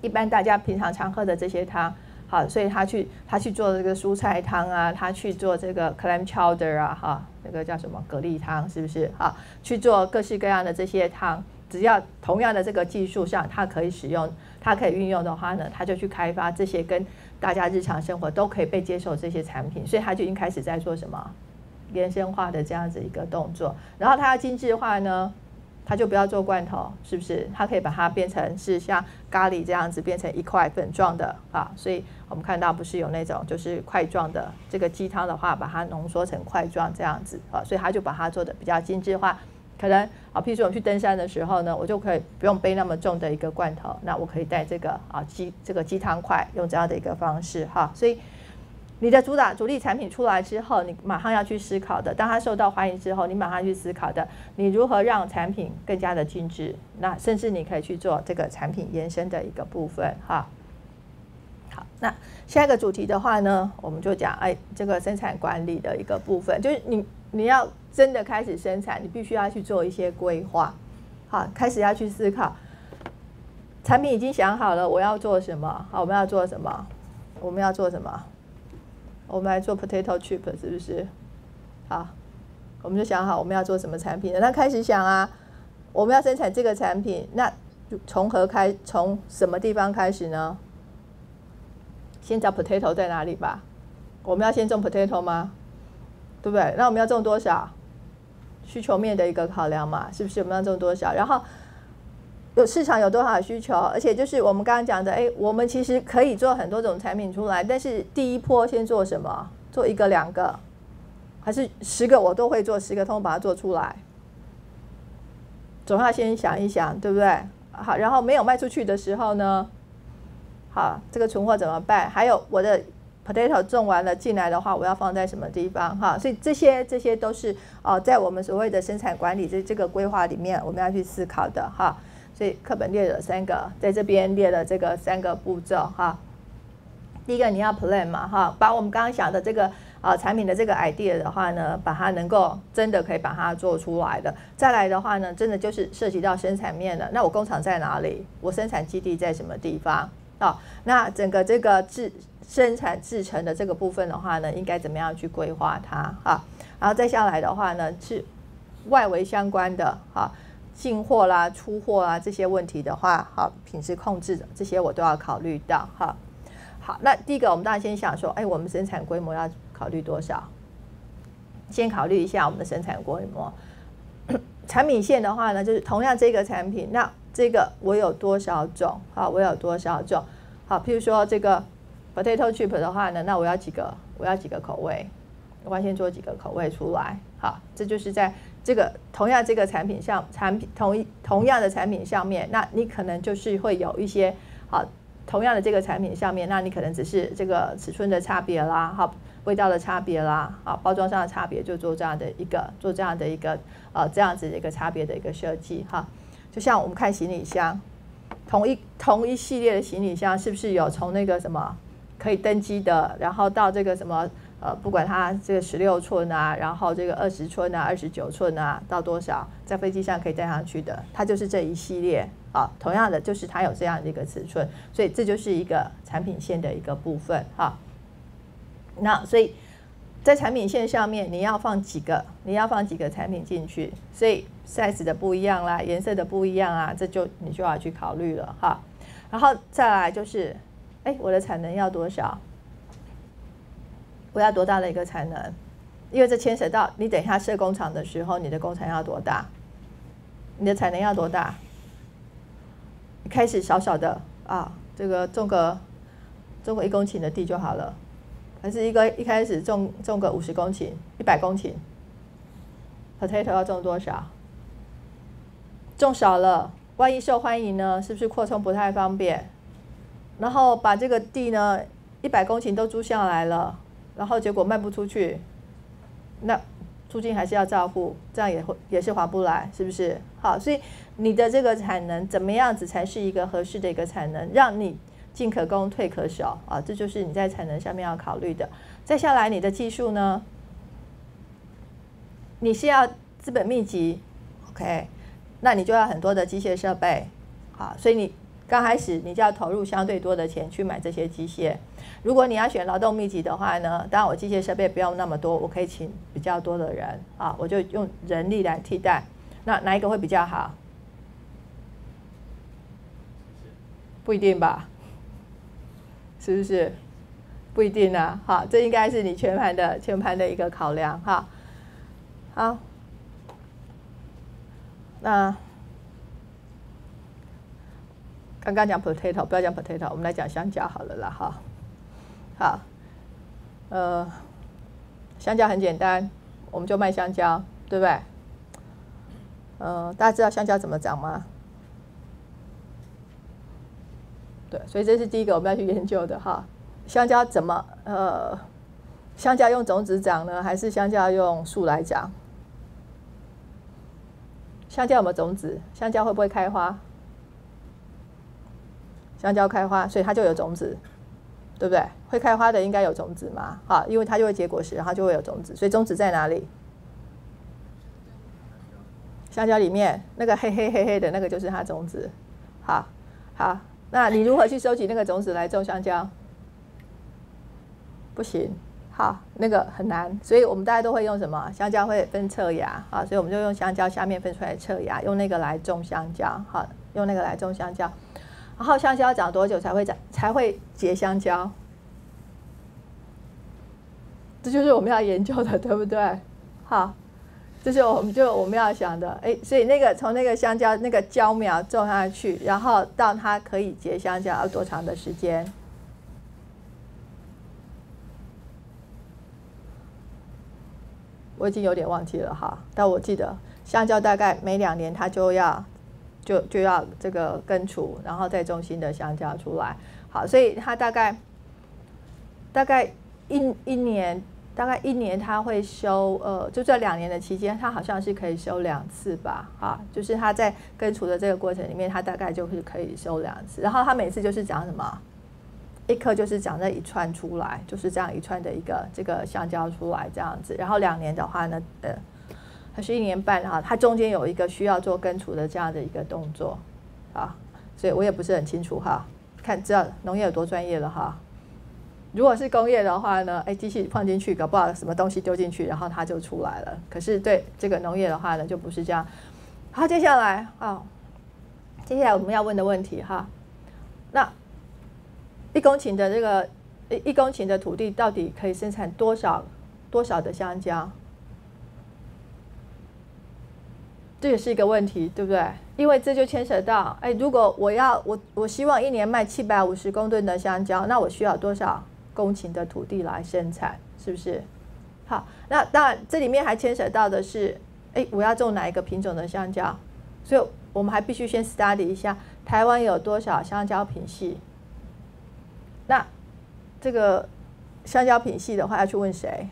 一般大家平常常喝的这些汤，好，所以他去他去做这个蔬菜汤啊，他去做这个 clam chowder 啊，哈，那个叫什么蛤蜊汤，是不是？哈，去做各式各样的这些汤，只要同样的这个技术上，它可以使用，它可以运用的话呢，他就去开发这些跟大家日常生活都可以被接受这些产品，所以他就已经开始在做什么延伸化的这样子一个动作。然后他要精致化呢，他就不要做罐头，是不是？他可以把它变成是像咖喱这样子，变成一块粉状的啊。所以我们看到不是有那种就是块状的这个鸡汤的话，把它浓缩成块状这样子啊，所以他就把它做的比较精致化。可能啊，譬如说我们去登山的时候呢，我就可以不用背那么重的一个罐头，那我可以带这个啊鸡这个鸡汤块，用这样的一个方式哈。所以你的主打主力产品出来之后，你马上要去思考的，当它受到欢迎之后，你马上去思考的，你如何让产品更加的精致，那甚至你可以去做这个产品延伸的一个部分哈。好，那下一个主题的话呢，我们就讲哎这个生产管理的一个部分，就是你你要真的开始生产，你必须要去做一些规划，好，开始要去思考，产品已经想好了我要做什么，好，我们要做什么，我们要做什么，我们来做 potato chip 是不是？好，我们就想好我们要做什么产品了，那开始想啊，我们要生产这个产品，那从何开，从什么地方开始呢？先找 potato 在哪里吧，我们要先种 potato 吗？对不对？那我们要种多少？需求面的一个考量嘛，是不是？我们要种多少？然后有市场有多少需求？而且就是我们刚刚讲的，哎，我们其实可以做很多种产品出来，但是第一波先做什么？做一个、两个，还是十个我都会做，十个通把它做出来？总要先想一想，对不对？好，然后没有卖出去的时候呢？好，这个存货怎么办？还有我的 potato 种完了进来的话，我要放在什么地方？哈，所以这些这些都是呃在我们所谓的生产管理这这个规划里面，我们要去思考的哈。所以课本列了三个，在这边列了这个三个步骤哈。第一个你要 plan 嘛哈，把我们刚刚想的这个呃产品的这个 idea 的话呢，把它能够真的可以把它做出来的。再来的话呢，真的就是涉及到生产面了。那我工厂在哪里？我生产基地在什么地方？哦，那整个这个制生产制成的这个部分的话呢，应该怎么样去规划它啊？然后再下来的话呢，是外围相关的啊，进货啦、出货啦这些问题的话，好，品质控制的这些我都要考虑到哈。好，那第一个我们当然先想说，哎，我们生产规模要考虑多少？先考虑一下我们的生产规模。产品线的话呢，就是同样这个产品，那这个我有多少种？好，我有多少种？好，譬如说这个 potato chip 的话呢，那我要几个？我要几个口味？我要先做几个口味出来。好，这就是在这个同样这个产品上，产品同一同样的产品上面，那你可能就是会有一些好同样的这个产品上面，那你可能只是这个尺寸的差别啦，好，味道的差别啦，啊，包装上的差别，就做这样的一个做这样的一个呃这样子的一个差别的一个设计哈。就像我们看行李箱，同一同一系列的行李箱，是不是有从那个什么可以登机的，然后到这个什么呃，不管它这个十六寸啊，然后这个二十寸啊、二十九寸啊，到多少，在飞机上可以带上去的，它就是这一系列啊。同样的，就是它有这样的一个尺寸，所以这就是一个产品线的一个部分哈。那所以在产品线上面，你要放几个？你要放几个产品进去？所以 size 的不一样啦，颜色的不一样啊，这就你就要去考虑了哈。然后再来就是，哎，我的产能要多少？我要多大的一个产能？因为这牵扯到你等一下设工厂的时候，你的工厂要多大？你的产能要多大？开始小小的啊，这个种个种个一公顷的地就好了。还是一个一开始种种个五十公顷、一百公顷 ，potato 要种多少？种少了，万一受欢迎呢？是不是扩充不太方便？然后把这个地呢，一百公顷都租下来了，然后结果卖不出去，那租金还是要照付，这样也会也是划不来，是不是？好，所以你的这个产能怎么样子才是一个合适的一个产能，让你进可攻退可守啊，这就是你在产能上面要考虑的。再下来，你的技术呢？你是要资本密集 ，OK， 那你就要很多的机械设备，好，所以你刚开始你就要投入相对多的钱去买这些机械。如果你要选劳动密集的话呢，当然我机械设备不用那么多，我可以请比较多的人啊，我就用人力来替代。那哪一个会比较好？不一定吧？是不是？不一定啊。好，这应该是你全盘的全盘的一个考量哈。好，那刚刚讲 potato， 不要讲 potato， 我们来讲香蕉好了啦哈。好，呃，香蕉很简单，我们就卖香蕉，对不对？呃，大家知道香蕉怎么长吗？对，所以这是第一个我们要去研究的哈。香蕉怎么呃，香蕉用种子长呢，还是香蕉用树来长？香蕉有没有种子？香蕉会不会开花？香蕉开花，所以它就有种子，对不对？会开花的应该有种子嘛？好，因为它就会结果实，然后就会有种子。所以种子在哪里？香蕉里面那个黑黑黑黑的那个就是它种子。好，好，那你如何去收集那个种子来种香蕉？不行，好，那个很难。所以我们大家都会用什么？香蕉会分侧芽，好，所以我们就用香蕉下面分出来的侧芽，用那个来种香蕉，好，用那个来种香蕉。然后香蕉长多久才会长才会结香蕉？这就是我们要研究的，对不对？好，这是我们就我们要想的。哎，所以那个从那个香蕉那个蕉苗种下去，然后到它可以结香蕉要多长的时间？我已经有点忘记了哈，但我记得香蕉大概每两年它就要。就就要这个根除，然后再种新的香蕉出来。好，所以它大概大概一一年，大概一年它会收，呃，就这两年的期间，它好像是可以收两次吧，哈，就是它在根除的这个过程里面，它大概就是可以收两次。然后它每次就是长什么，一颗就是长这一串出来，就是这样一串的一个这个香蕉出来这样子。然后两年的话呢，呃。它是一年半哈，它中间有一个需要做根除的这样的一个动作，啊，所以我也不是很清楚哈，看知道农业有多专业了哈。如果是工业的话呢，哎，机器放进去，搞不好什么东西丢进去，然后它就出来了。可是对这个农业的话呢，就不是这样。好，接下来啊，接下来我们要问的问题哈，那一公顷的这个一一公顷的土地到底可以生产多少多少的香蕉？这也是一个问题，对不对？因为这就牵扯到，哎，如果我要我我希望一年卖七百五十公吨的香蕉，那我需要多少公顷的土地来生产？是不是？好，那当然这里面还牵扯到的是，哎，我要种哪一个品种的香蕉？所以我们还必须先 study 一下台湾有多少香蕉品系。那这个香蕉品系的话，要去问谁？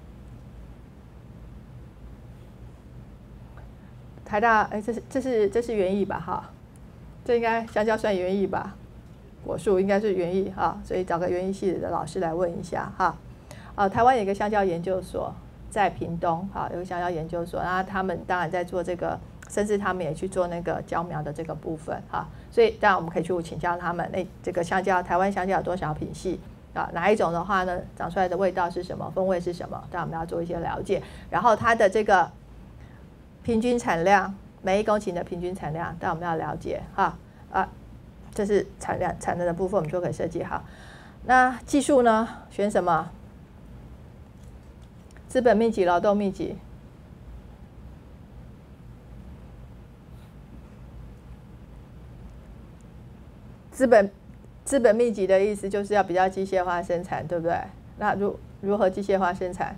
台大，哎，这是这是这是园艺吧？哈，这应该香蕉算园艺吧？果树应该是园艺哈，所以找个园艺系的老师来问一下哈。呃，台湾有一个香蕉研究所在屏东，哈，有个香蕉研究所，然后他们当然在做这个，甚至他们也去做那个蕉苗的这个部分哈。所以当然我们可以去请教他们，哎，这个香蕉台湾香蕉有多少品系啊？哪一种的话呢，长出来的味道是什么？风味是什么？当然我们要做一些了解，然后它的这个。平均产量，每一公顷的平均产量，但我们要了解哈啊，这是产量产能的部分，我们就可以设计好。那技术呢？选什么？资本密集、劳动密集。资本资本密集的意思就是要比较机械化生产，对不对？那如如何机械化生产？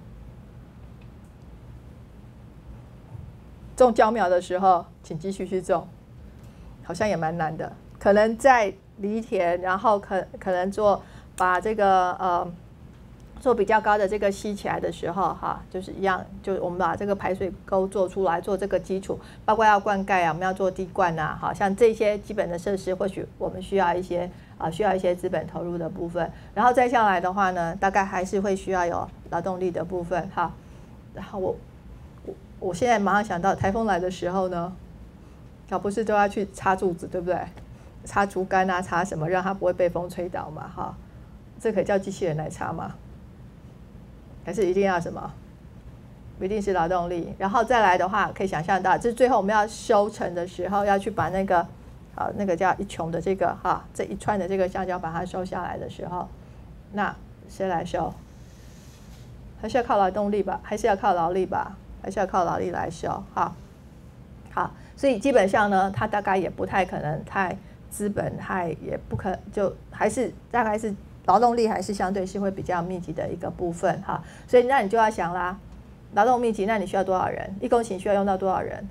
种蕉苗的时候，请继续去种，好像也蛮难的。可能在犁田，然后可可能做把这个呃做比较高的这个吸起来的时候，哈，就是一样，就我们把这个排水沟做出来，做这个基础，包括要灌溉啊，我们要做地灌啊，好像这些基本的设施，或许我们需要一些啊、呃、需要一些资本投入的部分。然后再下来的话呢，大概还是会需要有劳动力的部分，哈。然后我。我现在马上想到台风来的时候呢，小不是都要去插柱子，对不对？ 擦竹竿啊，擦什么让它不会被风吹倒嘛，哈，这可以叫机器人来擦吗？还是一定要什么？一定是劳动力。然后再来的话，可以想象到，这最后我们要收成的时候，要去把那个啊那个叫一琼的这个哈这一串的这个橡胶把它收下来的时候，那谁来收？还是要靠劳动力吧？还是要靠劳力吧？还是要靠劳力来收？哈，好，所以基本上呢，它大概也不太可能太资本太也不可就还是大概是劳动力还是相对是会比较密集的一个部分哈。所以那你就要想啦，劳动密集，那你需要多少人？一公顷需要用到多少人？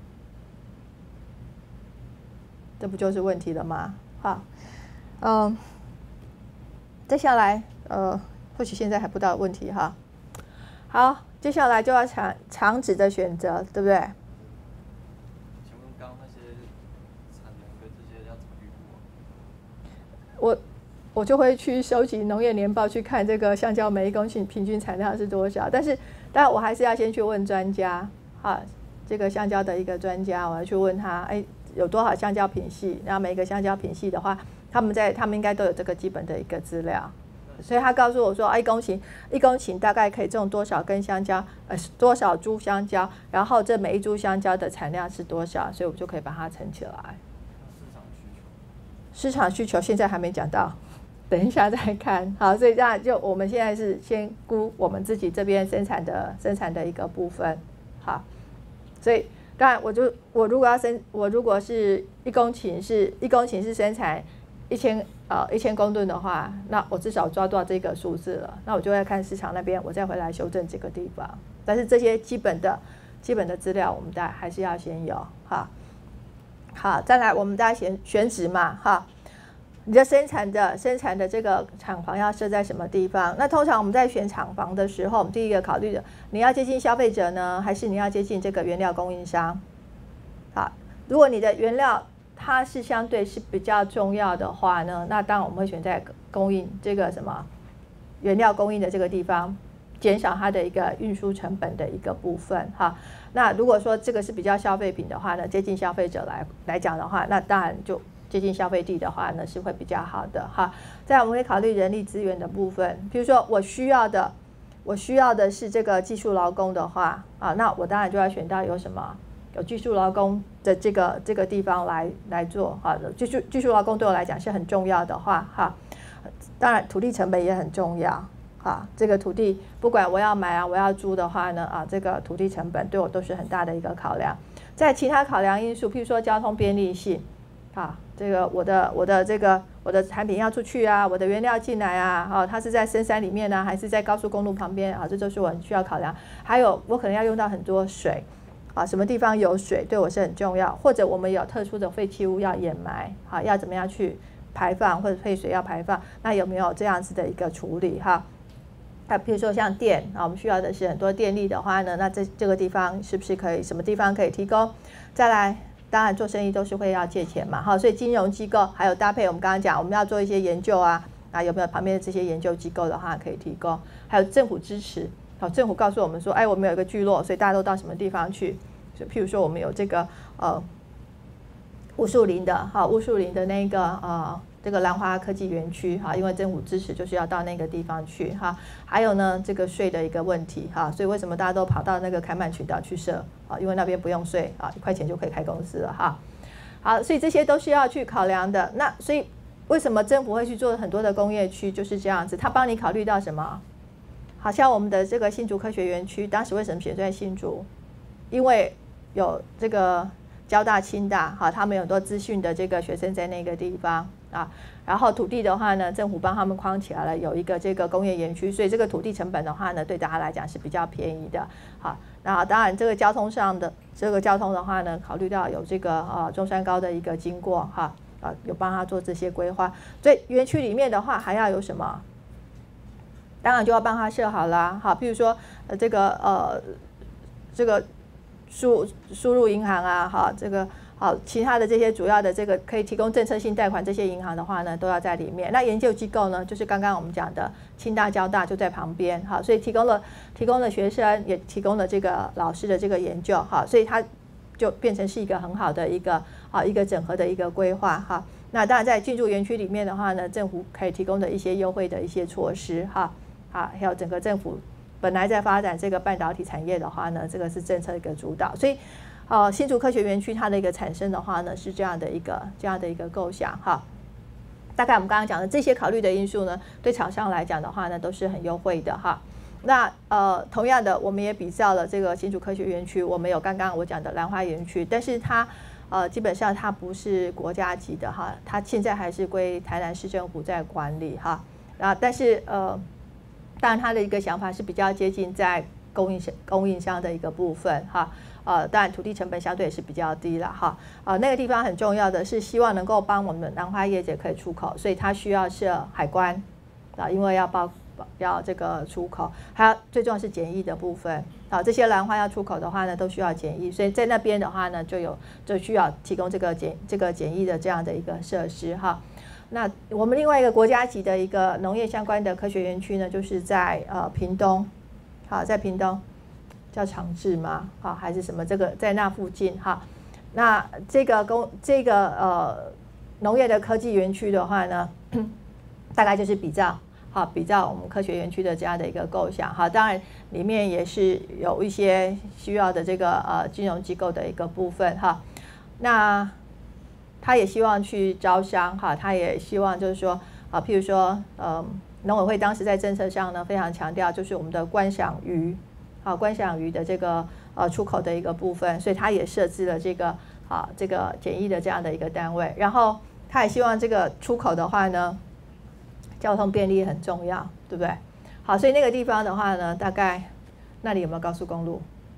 这不就是问题了吗？好，嗯，接下来呃，或许现在还不到问题哈。好，接下来就要场场址的选择，对不对？ 请问刚刚那些产能跟这些要怎么预估啊？ 我我就会去收集农业年报，去看这个橡胶每一公顷平均产量是多少。但是，当然我还是要先去问专家，哈，这个橡胶的一个专家，我要去问他，哎。有多少橡胶品系？然后每个橡胶品系的话，他们在他们应该都有这个基本的一个资料，所以他告诉我说，一公顷一公顷大概可以种多少根香蕉，呃，多少株香蕉，然后这每一株香蕉的产量是多少，所以我就可以把它乘起来。 市场需求， 市场需求现在还没讲到，等一下再看。好，所以这样就我们现在是先估我们自己这边生产的生产的一个部分，好，所以。当然，我就我如果要生，我如果是一公顷是一公顷是生产一千呃一千公吨的话，那我至少抓到这个数字了。那我就要看市场那边，我再回来修正这个地方。但是这些基本的基本的资料，我们大家还是要先有哈。好，再来我们大家选选址嘛哈。你的生产的生产的这个厂房要设在什么地方？那通常我们在选厂房的时候，我们第一个考虑的，你要接近消费者呢，还是你要接近这个原料供应商？好，如果你的原料它是相对是比较重要的话呢，那当然我们会选在供应这个什么原料供应的这个地方，减少它的一个运输成本的一个部分哈。那如果说这个是比较消费品的话呢，接近消费者来来讲的话，那当然就。接近消费地的话呢，是会比较好的哈。再来我们会考虑人力资源的部分，比如说我需要的，我需要的是这个技术劳工的话啊，那我当然就要选到有什么有技术劳工的这个这个地方来来做哈。技术技术劳工对我来讲是很重要的话哈。当然土地成本也很重要哈。这个土地不管我要买啊，我要租的话呢啊，这个土地成本对我都是很大的一个考量。在其他考量因素，譬如说交通便利性。啊，这个我的我的这个我的产品要出去啊，我的原料进来啊，哦，它是在深山里面呢、啊，还是在高速公路旁边啊？这都是我很需要考量。还有我可能要用到很多水，啊，什么地方有水对我是很重要，或者我们有特殊的废弃物要掩埋，好、啊，要怎么样去排放或者废水要排放？那有没有这样子的一个处理哈？那、啊、比如说像电啊，我们需要的是很多电力的话呢，那这这个地方是不是可以什么地方可以提供？再来。当然做生意都是会要借钱嘛，哈，所以金融机构还有搭配我们刚刚讲，我们要做一些研究啊，啊有没有旁边的这些研究机构的话可以提供，还有政府支持，好，政府告诉我们说，哎，我们有一个聚落，所以大家都到什么地方去？就譬如说我们有这个呃乌树林的哈，乌树林的那个呃这个兰花科技园区哈，因为政府支持就是要到那个地方去哈，还有呢这个税的一个问题哈，所以为什么大家都跑到那个开曼群岛去设？啊，因为那边不用税啊，一块钱就可以开公司了哈。好，所以这些都是要去考量的。那所以为什么政府会去做很多的工业区就是这样子？他帮你考虑到什么？好像我们的这个新竹科学园区，当时为什么选在新竹？因为有这个交大、清大哈，他们有很多资讯的这个学生在那个地方啊。然后土地的话呢，政府帮他们框起来了，有一个这个工业园区，所以这个土地成本的话呢，对大家来讲是比较便宜的。好，那当然这个交通上的这个交通的话呢，考虑到有这个呃中山高的一个经过哈，啊有帮他做这些规划。所以园区里面的话还要有什么？当然就要帮他设好啦，好，譬如说呃这个呃这个输输入银行啊，哈这个。好，其他的这些主要的这个可以提供政策性贷款这些银行的话呢，都要在里面。那研究机构呢，就是刚刚我们讲的清大、交大就在旁边，好，所以提供了提供了学生，也提供了这个老师的这个研究，好，所以它就变成是一个很好的一个啊一个整合的一个规划哈。 那当然在进驻园区里面的话呢，政府可以提供的一些优惠的一些措施哈，啊，还有整个政府本来在发展这个半导体产业的话呢，这个是政策的一个主导，所以呃新竹科学园区它的一个产生的话呢，是这样的一个这样的一个构想哈。大概我们刚刚讲的这些考虑的因素呢，对厂商来讲的话呢，都是很优惠的哈。那呃，同样的，我们也比较了这个新竹科学园区，我们有刚刚我讲的兰花园区，但是它呃基本上它不是国家级的哈，它现在还是归台南市政府在管理哈。啊，但是呃，当然它的一个想法是比较接近在供应商供应商的一个部分哈。呃，当然土地成本相对也是比较低了哈。呃，那个地方很重要的是希望能够帮我们兰花业者可以出口，所以它需要设海关啊，因为要报要这个出口，还有最重要是检疫的部分啊。这些兰花要出口的话呢，都需要检疫，所以在那边的话呢，就有就需要提供这个检这个检疫的这样的一个设施哈。那我们另外一个国家级的一个农业相关的科学园区呢，就是在呃屏东，好，在屏东。叫长治吗？啊，还是什么？这个在那附近哈。那这个工这个呃农业的科技园区的话呢，大概就是比较好比较我们科学园区的这样的一个构想哈。当然里面也是有一些需要的这个呃金融机构的一个部分哈。那他也希望去招商哈，他也希望就是说啊，譬如说呃农委会当时在政策上呢非常强调就是我们的观赏鱼。好，观赏鱼的这个呃出口的一个部分，所以它也设置了这个啊这个检疫的这样的一个单位，然后他也希望这个出口的话呢，交通便利很重要，对不对？好，所以那个地方的话呢，大概那里有没有高速公路？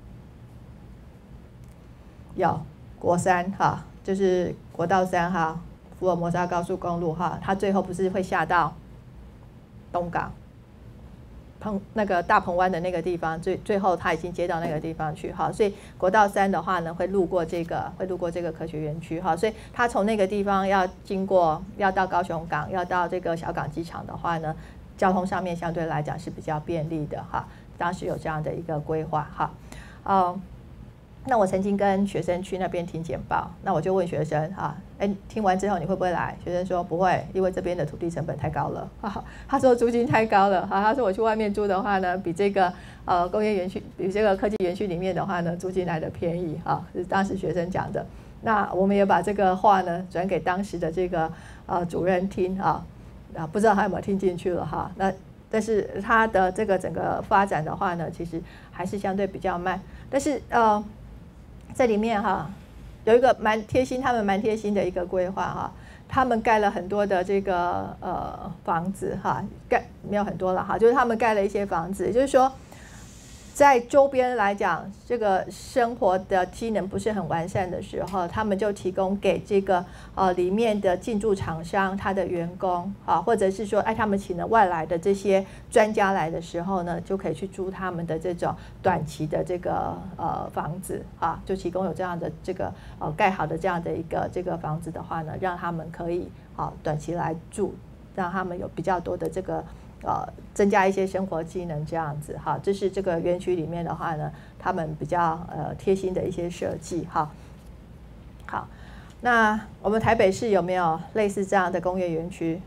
有，国三哈，就是国道三哈，福尔摩沙高速公路哈，它最后不是会下到东港。澎那个大鹏湾的那个地方，最最后他已经接到那个地方去哈，所以国道三的话呢，会路过这个会路过这个科学园区哈，所以他从那个地方要经过要到高雄港，要到这个小港机场的话呢，交通上面相对来讲是比较便利的哈，当时有这样的一个规划哈，嗯。那我曾经跟学生去那边听简报，那我就问学生哈，哎，听完之后你会不会来？学生说不会，因为这边的土地成本太高了。哈，他说租金太高了。哈，他说我去外面住的话呢，比这个呃工业园区，比这个科技园区里面的话呢，租金来的便宜。哈，是当时学生讲的。那我们也把这个话呢转给当时的这个呃主任听啊，啊不知道他有没有听进去了哈。那但是他的这个整个发展的话呢，其实还是相对比较慢。但是呃。在里面哈，有一个蛮贴心，他们蛮贴心的一个规划哈，他们盖了很多的这个呃房子哈，盖没有很多了哈，就是他们盖了一些房子，也就是说，在周边来讲，这个生活的机能不是很完善的时候，他们就提供给这个呃里面的进驻厂商他的员工啊，或者是说哎他们请了外来的这些专家来的时候呢，就可以去租他们的这种短期的这个呃房子啊，就提供有这样的这个呃盖好的这样的一个这个房子的话呢，让他们可以啊短期来住，让他们有比较多的这个。呃，增加一些生活机能这样子哈，这是这个园区里面的话呢，他们比较呃贴心的一些设计哈。好，那我们台北市有没有类似这样的工业园区？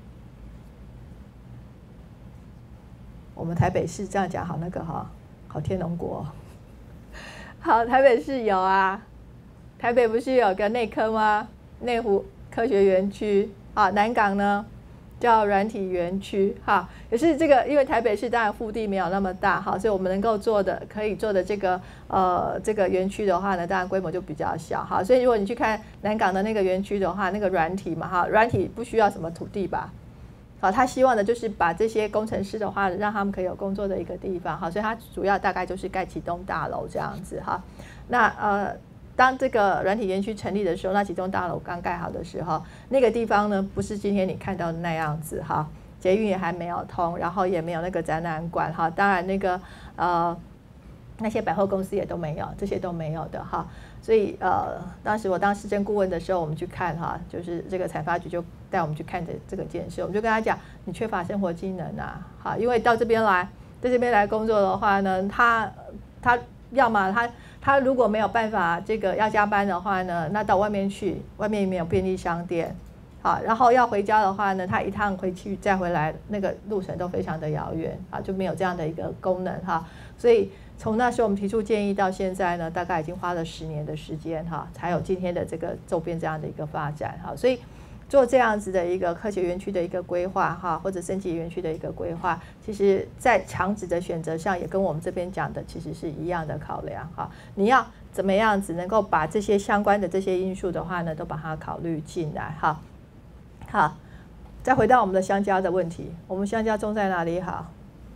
我们台北市这样讲好那个哈，好天龙国。好，台北市有啊，台北不是有个内科吗？内湖科学园区啊，南港呢？叫软体园区哈，也是这个，因为台北市当然腹地没有那么大哈，所以我们能够做的可以做的这个呃这个园区的话呢，当然规模就比较小哈。所以如果你去看南港的那个园区的话，那个软体嘛哈，软体不需要什么土地吧？好，他希望的就是把这些工程师的话，让他们可以有工作的一个地方哈，所以它主要大概就是盖几栋大楼这样子哈。那呃。当这个软体园区成立的时候，那几栋大楼刚盖好的时候，那个地方呢不是今天你看到的那样子哈，捷运也还没有通，然后也没有那个展览馆哈，当然那个呃那些百货公司也都没有，这些都没有的哈，所以呃当时我当市政顾问的时候，我们去看哈，就是这个采发局就带我们去看的这个建设，我们就跟他讲，你缺乏生活机能啊，好，因为到这边来，在这边来工作的话呢，他他要么他。他如果没有办法这个要加班的话呢，那到外面去，外面没有便利商店， 好，然后要回家的话呢，它一趟回去再回来，那个路程都非常的遥远啊，就没有这样的一个功能哈。所以从那时候我们提出建议到现在呢，大概已经花了十年的时间哈，才有今天的这个周边这样的一个发展哈。所以做这样子的一个科学园区的一个规划哈，或者升级园区的一个规划，其实在场址的选择上也跟我们这边讲的其实是一样的考量哈。你要怎么样子能够把这些相关的这些因素的话呢，都把它考虑进来哈。好，再回到我们的香蕉的问题，我们香蕉种在哪里好？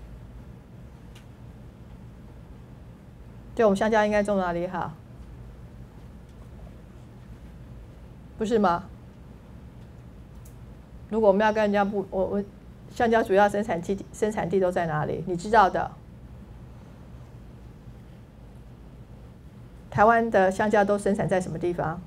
对，我们香蕉应该种哪里好？不是吗？如果我们要跟人家不，我我香蕉主要生产基生产地都在哪里？你知道的。台湾的香蕉都生产在什么地方？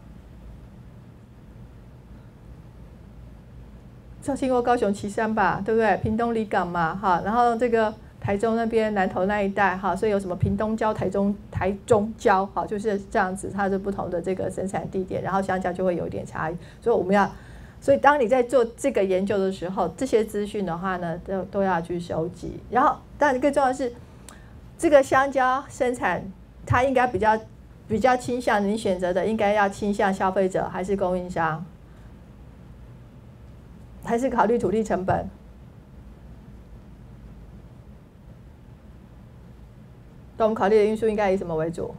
就经过高雄旗山吧，对不对？屏东离港嘛，哈，然后这个台中那边南投那一带，哈，所以有什么屏东蕉、台中台中蕉，哈，就是这样子，它是不同的这个生产地点，然后香蕉就会有一点差异，所以我们要，所以当你在做这个研究的时候，这些资讯的话呢，都都要去收集，然后，但更重要的是，这个香蕉生产它应该比较比较倾向你选择的，应该要倾向消费者还是供应商？还是考虑土地成本？那我们考虑的因素应该以什么为主？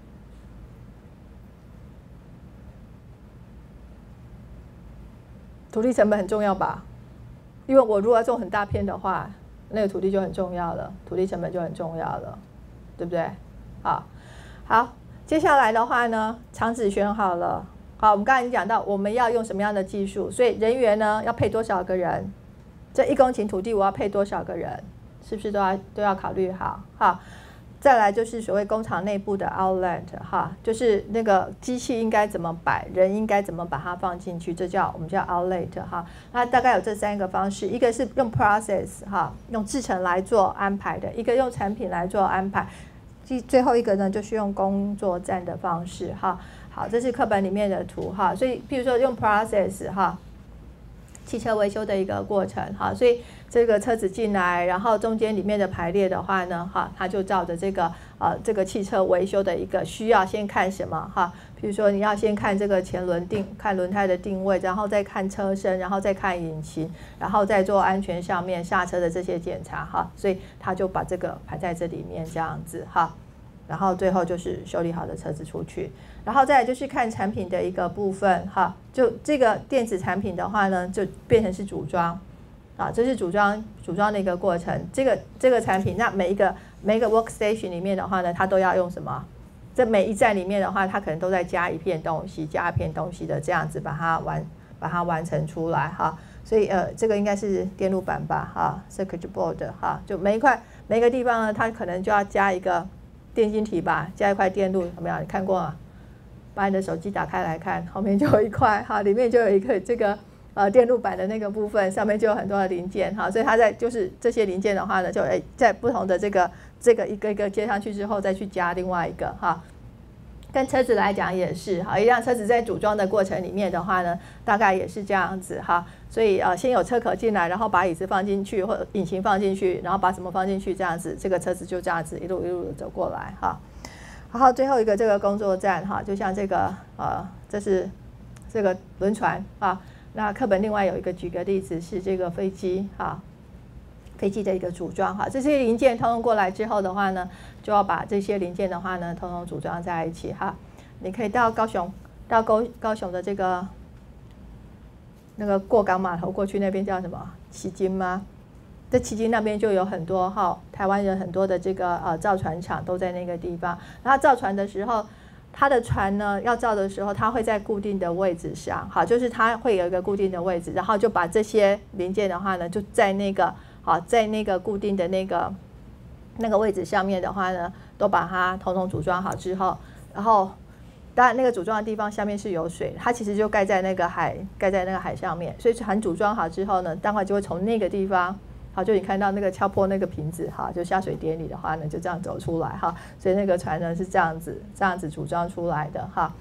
土地成本很重要吧？因为我如果要种很大片的话，那个土地就很重要了，土地成本就很重要了，对不对？好，好，接下来的话呢，场址选好了。好，我们刚才已经讲到我们要用什么样的技术，所以人员呢要配多少个人？这一公顷土地我要配多少个人？是不是都要都要考虑好？好，再来就是所谓工厂内部的 outlet 哈，就是那个机器应该怎么摆，人应该怎么把它放进去，这叫我们叫 outlet 哈。那大概有这三个方式，一个是用 process 哈，用制程来做安排的，一个用产品来做安排，最后一个呢就是用工作站的方式哈。好，这是课本里面的图哈，所以譬如说用 process 哈，汽车维修的一个过程哈，所以这个车子进来，然后中间里面的排列的话呢哈，它就照着这个呃这个汽车维修的一个需要，先看什么哈？比如说你要先看这个前轮定，看轮胎的定位，然后再看车身，然后再看引擎，然后再做安全上面刹车的这些检查哈，所以他就把这个排在这里面这样子哈。然后最后就是修理好的车子出去，然后再来就是看产品的一个部分哈，就这个电子产品的话呢，就变成是组装，啊，这是组装组装的一个过程。这个这个产品，那每一个每一个 workstation 里面的话呢，它都要用什么？这每一站里面的话，它可能都在加一片东西，加一片东西的这样子把它完把它完成出来哈。所以呃，这个应该是电路板吧哈 ，circuit board 哈，就每一块每一个地方呢，它可能就要加一个电晶体吧，加一块电路，有没有？你看过吗？把你的手机打开来看，后面就有一块哈，里面就有一个这个呃电路板的那个部分，上面就有很多的零件哈，所以它在就是这些零件的话呢，就诶在不同的这个这个一个一个接上去之后，再去加另外一个哈。跟车子来讲也是哈，一辆车子在组装的过程里面的话呢，大概也是这样子哈。所以呃，先有车壳进来，然后把椅子放进去，或者引擎放进去，然后把什么放进去，这样子，这个车子就这样子一路一路的走过来哈。然后最后一个这个工作站哈，就像这个呃，这是这个轮船啊。那课本另外有一个举个例子是这个飞机啊。飞机的一个组装哈，这些零件通通过来之后的话呢，就要把这些零件的话呢，通通组装在一起哈。你可以到高雄，到高高雄的这个那个过港码头过去那边叫什么旗津吗？在旗津那边就有很多哈，台湾人很多的这个呃造船厂都在那个地方。然后造船的时候，它的船呢要造的时候，它会在固定的位置上，好，就是它会有一个固定的位置，然后就把这些零件的话呢，就在那个。好，在那个固定的那个那个位置上面的话呢，都把它统统组装好之后，然后当然那个组装的地方下面是有水，它其实就盖在那个海，盖在那个海上面，所以船组装好之后呢，待会就会从那个地方，好，就你看到那个敲破那个瓶子，哈，就下水典礼的话呢，就这样走出来哈，所以那个船呢是这样子这样子组装出来的哈。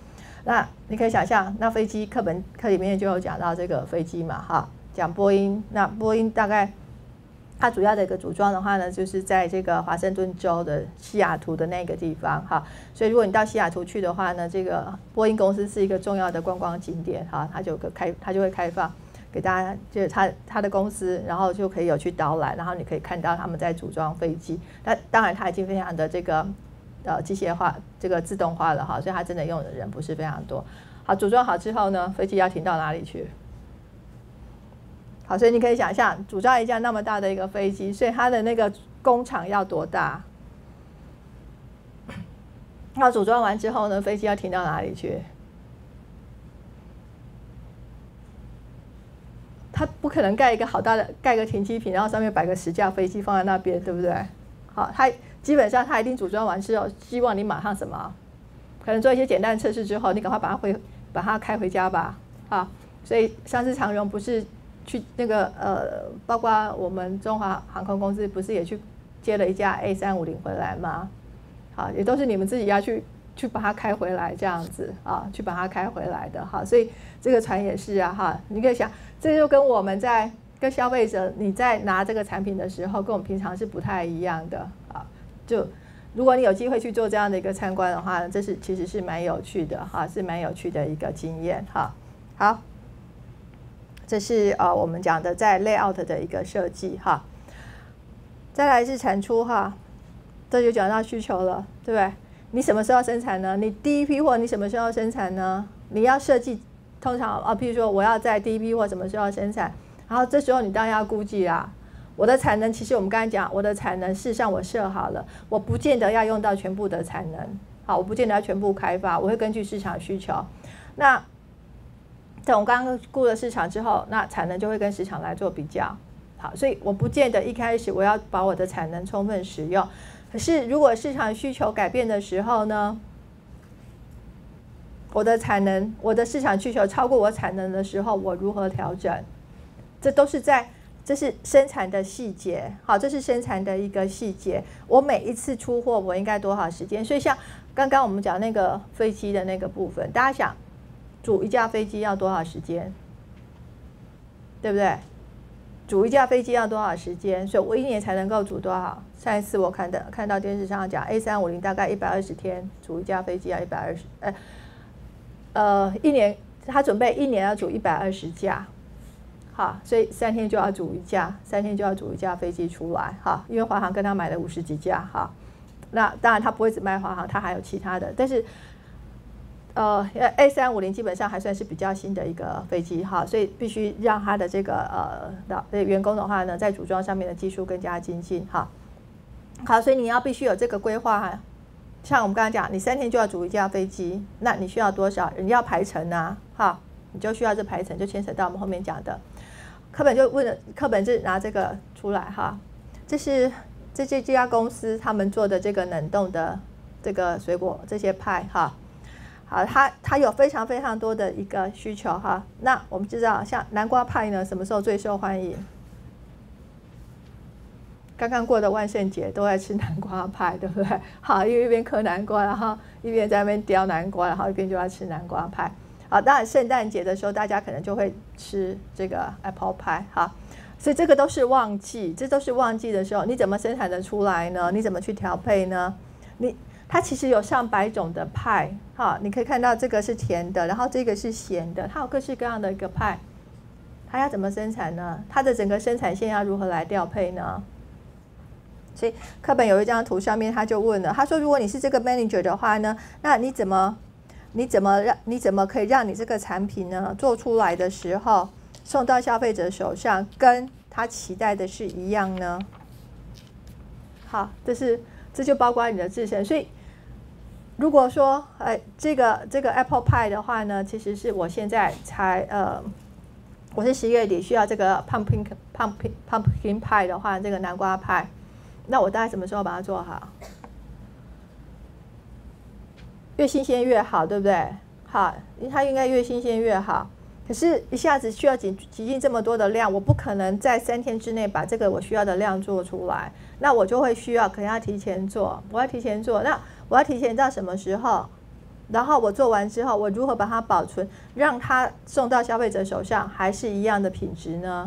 那你可以想象，那飞机课本课里面就有讲到这个飞机嘛，哈，讲波音。那波音大概它主要的一个组装的话呢，就是在这个华盛顿州的西雅图的那个地方，哈。所以如果你到西雅图去的话呢，这个波音公司是一个重要的观光景点，哈，它就开它就会开放给大家，就是它它的公司，然后就可以有去导览，然后你可以看到他们在组装飞机。那当然它已经非常的这个。呃，机械化这个自动化了哈，所以它真的用的人不是非常多。好，组装好之后呢，飞机要停到哪里去？好，所以你可以想象，组装一架那么大的一个飞机，所以它的那个工厂要多大？那组装完之后呢，飞机要停到哪里去？它不可能盖一个好大的，盖个停机坪，然后上面摆个十架飞机放在那边，对不对？好，它。基本上它一定组装完之后，希望你马上什么，可能做一些简单测试之后，你赶快把它回把它开回家吧，啊，所以上次长荣不是去那个呃，包括我们中华航空公司不是也去接了一架 A 三五零回来吗？啊，也都是你们自己要去去把它开回来这样子啊，去把它开回来的哈，所以这个船也是啊哈，你可以想，这就跟我们在跟消费者你在拿这个产品的时候，跟我们平常是不太一样的啊。就如果你有机会去做这样的一个参观的话，这是其实是蛮有趣的哈，是蛮有趣的一个经验哈。好，这是呃我们讲的在 layout 的一个设计哈。再来是产出哈，这就讲到需求了，对不对？你什么时候生产呢？你第一批货你什么时候生产呢？你要设计，通常啊，譬如说我要在第一批货什么时候生产，然后这时候你当然要估计啦。我的产能，其实我们刚才讲，我的产能事实上我设好了，我不见得要用到全部的产能，好，我不见得要全部开发，我会根据市场需求。那在我们刚刚估了市场之后，那产能就会跟市场来做比较，好，所以我不见得一开始我要把我的产能充分使用，可是如果市场需求改变的时候呢，我的产能，我的市场需求超过我产能的时候，我如何调整？这都是在。这是生产的细节，好，这是生产的一个细节。我每一次出货，我应该多少时间？所以像刚刚我们讲那个飞机的那个部分，大家想，组一架飞机要多少时间？对不对？组一架飞机要多少时间？所以我一年才能够组多少？上一次我看的看到电视上讲 A 三五零大概一百二十天组一架飞机要一百二十，呃呃，一年他准备一年要组一百二十架。好，所以三天就要组一架，三天就要组一架飞机出来，哈，因为华航跟他买了五十几架，哈，那当然他不会只卖华航，他还有其他的，但是，呃 ，A 三五零基本上还算是比较新的一个飞机，哈，所以必须让他的这个呃的员工的话呢，在组装上面的技术更加精进，哈，好，所以你要必须有这个规划，像我们刚刚讲，你三天就要组一架飞机，那你需要多少？你要排程啊，哈，你就需要这排程，就牵扯到我们后面讲的。课本就问了，课本是拿这个出来哈，这是这这家公司他们做的这个冷冻的这个水果这些派哈，好，它它有非常非常多的一个需求哈。那我们知道，像南瓜派呢，什么时候最受欢迎？刚刚过的万圣节都在吃南瓜派，对不对？好，因为一边嗑南瓜，然后一边在那边叼南瓜，然后一边就要吃南瓜派。好，当然圣诞节的时候，大家可能就会吃这个 apple pie 哈，所以这个都是旺季，这都是旺季的时候，你怎么生产得出来呢？你怎么去调配呢？你它其实有上百种的派，哈，你可以看到这个是甜的，然后这个是咸的，它有各式各样的一个派，它要怎么生产呢？它的整个生产线要如何来调配呢？所以课本有一张图，上面他就问了，他说如果你是这个 manager 的话呢，那你怎么？你怎么让你怎么可以让你这个产品呢做出来的时候送到消费者手上，跟他期待的是一样呢？好，这是这就包括你的自身。所以如果说哎这个这个 apple pie 的话呢，其实是我现在才呃我是十月底需要这个 pumpkin pumpkin pumpkin pie 的话，这个南瓜派，那我大概什么时候把它做好？越新鲜越好，对不对？好，它应该越新鲜越好。可是，一下子需要挤挤进这么多的量，我不可能在三天之内把这个我需要的量做出来。那我就会需要，可能要提前做。我要提前做，那我要提前到什么时候？ 然后我做完之后，我如何把它保存，让它送到消费者手上还是一样的品质呢？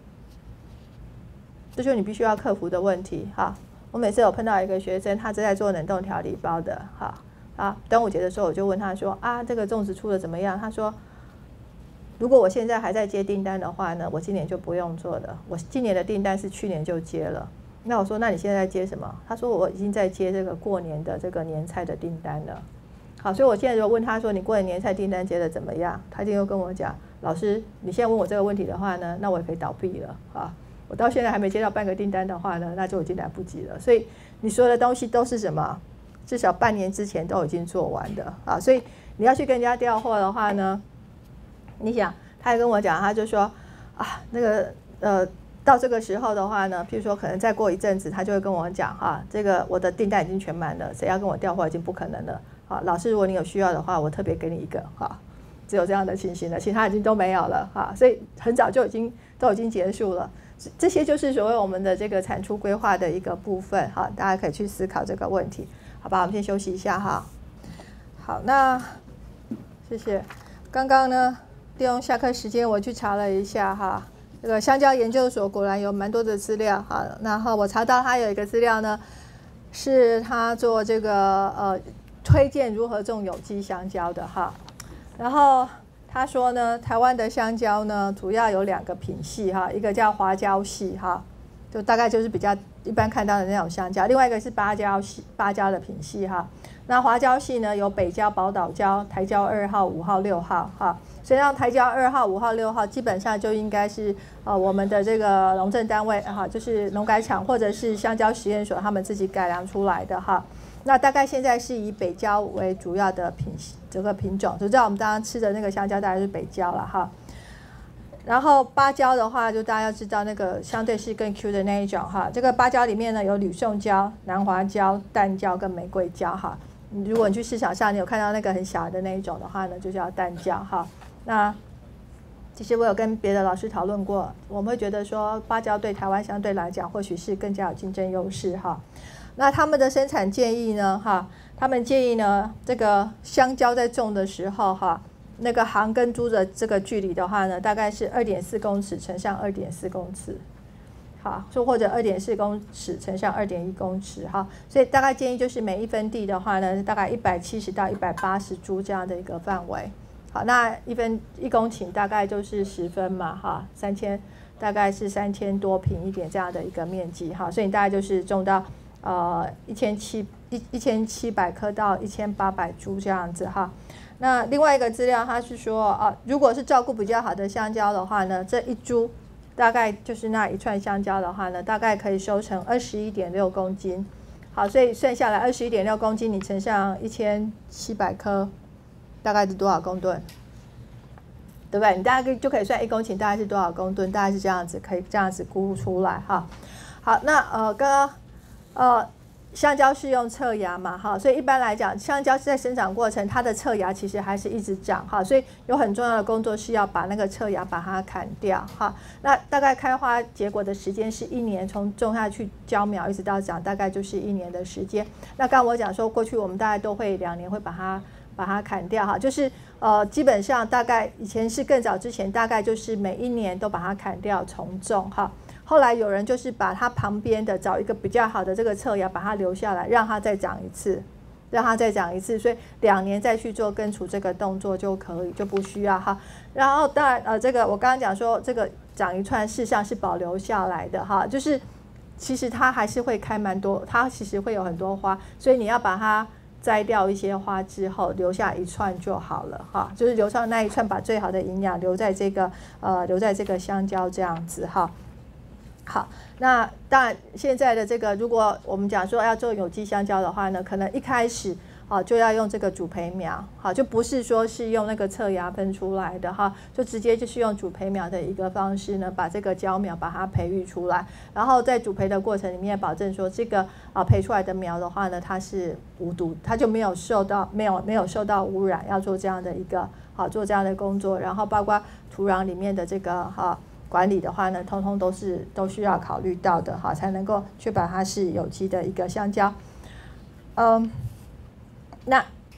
这就是你必须要克服的问题哈。我每次有碰到一个学生，他正在做冷冻调理包的哈啊，端午节的时候我就问他说啊，这个粽子出的怎么样？他说，如果我现在还在接订单的话呢，我今年就不用做了。我今年的订单是去年就接了。那我说，那你现在在接什么？他说我已经在接这个过年的这个年菜的订单了。好，所以我现在就问他说，你过年年菜订单接的怎么样？他就又跟我讲，老师，你现在问我这个问题的话呢，那我也可以倒闭了啊。我到现在还没接到半个订单的话呢，那就已经来不及了。所以你所有的东西都是什么？至少半年之前都已经做完的啊。所以你要去跟人家调货的话呢，你想，他也跟我讲，他就说啊，那个呃，到这个时候的话呢，譬如说可能再过一阵子，他就会跟我讲哈，这个我的订单已经全满了，谁要跟我调货已经不可能了。好，老师，如果你有需要的话，我特别给你一个哈。只有这样的情形了，其他已经都没有了哈，所以很早就已经都已经结束了。这些就是所谓我们的这个产出规划的一个部分哈，大家可以去思考这个问题，好吧？我们先休息一下哈。好，那谢谢。刚刚呢，利用下课时间我去查了一下哈，这个香蕉研究所果然有蛮多的资料哈。然后我查到他有一个资料呢，是他做这个呃推荐如何种有机香蕉的哈。然后他说呢，台湾的香蕉呢，主要有两个品系哈，一个叫华蕉系哈，就大概就是比较一般看到的那种香蕉；另外一个是芭蕉系，芭蕉的品系哈。那华蕉系呢，有北蕉、宝岛蕉、台蕉二号、五号、六号哈。所以让台蕉二号、五号、六号基本上就应该是呃我们的这个农政单位哈，就是农改场或者是香蕉实验所他们自己改良出来的哈。那大概现在是以北蕉为主要的品这个品种，就知道我们刚刚吃的那个香蕉大概是北蕉了哈。然后芭蕉的话，就大家要知道那个相对是更 Q 的那一种哈。这个芭蕉里面呢有吕宋蕉、南华蕉、淡蕉跟玫瑰蕉哈。如果你去市场上你有看到那个很小的那一种的话呢，就叫淡蕉哈。那其实我有跟别的老师讨论过，我们会觉得说芭蕉对台湾相对来讲或许是更加有竞争优势哈。那他们的生产建议呢？哈，他们建议呢，这个香蕉在种的时候，哈，那个行跟株的这个距离的话呢，大概是二点四公尺乘上二点四公尺，好，说或者二点四公尺乘上二点一公尺，哈，所以大概建议就是每一分地的话呢，大概一百七十到一百八十株这样的一个范围，好，那一分一公顷大概就是十分嘛，哈，三千大概是三千多平一点这样的一个面积，哈，所以你大概就是种到。呃，一千七一一千七百颗到一千八百株这样子哈。那另外一个资料，它是说啊，如果是照顾比较好的香蕉的话呢，这一株大概就是那一串香蕉的话呢，大概可以收成二十一点六公斤。好，所以算下来二十一点六公斤，你乘上一千七百颗，大概是多少公吨？对不对？你大概就可以算一公顷大概是多少公吨，大概是这样子，可以这样子估出来哈。好，那呃，刚刚。呃，香蕉是用侧芽嘛，哈，所以一般来讲，香蕉在生长过程，它的侧芽其实还是一直长，哈，所以有很重要的工作是要把那个侧芽把它砍掉，哈。那大概开花结果的时间是一年，从种下去交苗一直到长，大概就是一年的时间。那刚刚我讲说，过去我们大概都会两年会把它把它砍掉，哈，就是呃，基本上大概以前是更早之前，大概就是每一年都把它砍掉重种，哈。后来有人就是把它旁边的找一个比较好的这个侧芽，把它留下来，让它再长一次，让它再长一次，所以两年再去做根除这个动作就可以，就不需要哈。然后当然呃，这个我刚刚讲说这个长一串事实上是保留下来的哈，就是其实它还是会开蛮多，它其实会有很多花，所以你要把它摘掉一些花之后，留下一串就好了哈，就是留上那一串，把最好的营养留在这个呃留在这个香蕉这样子哈。好，那当然现在的这个，如果我们讲说要做有机香蕉的话呢，可能一开始啊就要用这个主培苗，好，就不是说是用那个侧芽分出来的哈，就直接就是用主培苗的一个方式呢，把这个蕉苗把它培育出来，然后在主培的过程里面保证说这个啊培出来的苗的话呢，它是无毒，它就没有受到没有没有受到污染，要做这样的一个好做这样的工作，然后包括土壤里面的这个哈。管理的话呢，通通都是都需要考虑到的哈，才能够确保它是有机的一个香蕉。嗯，那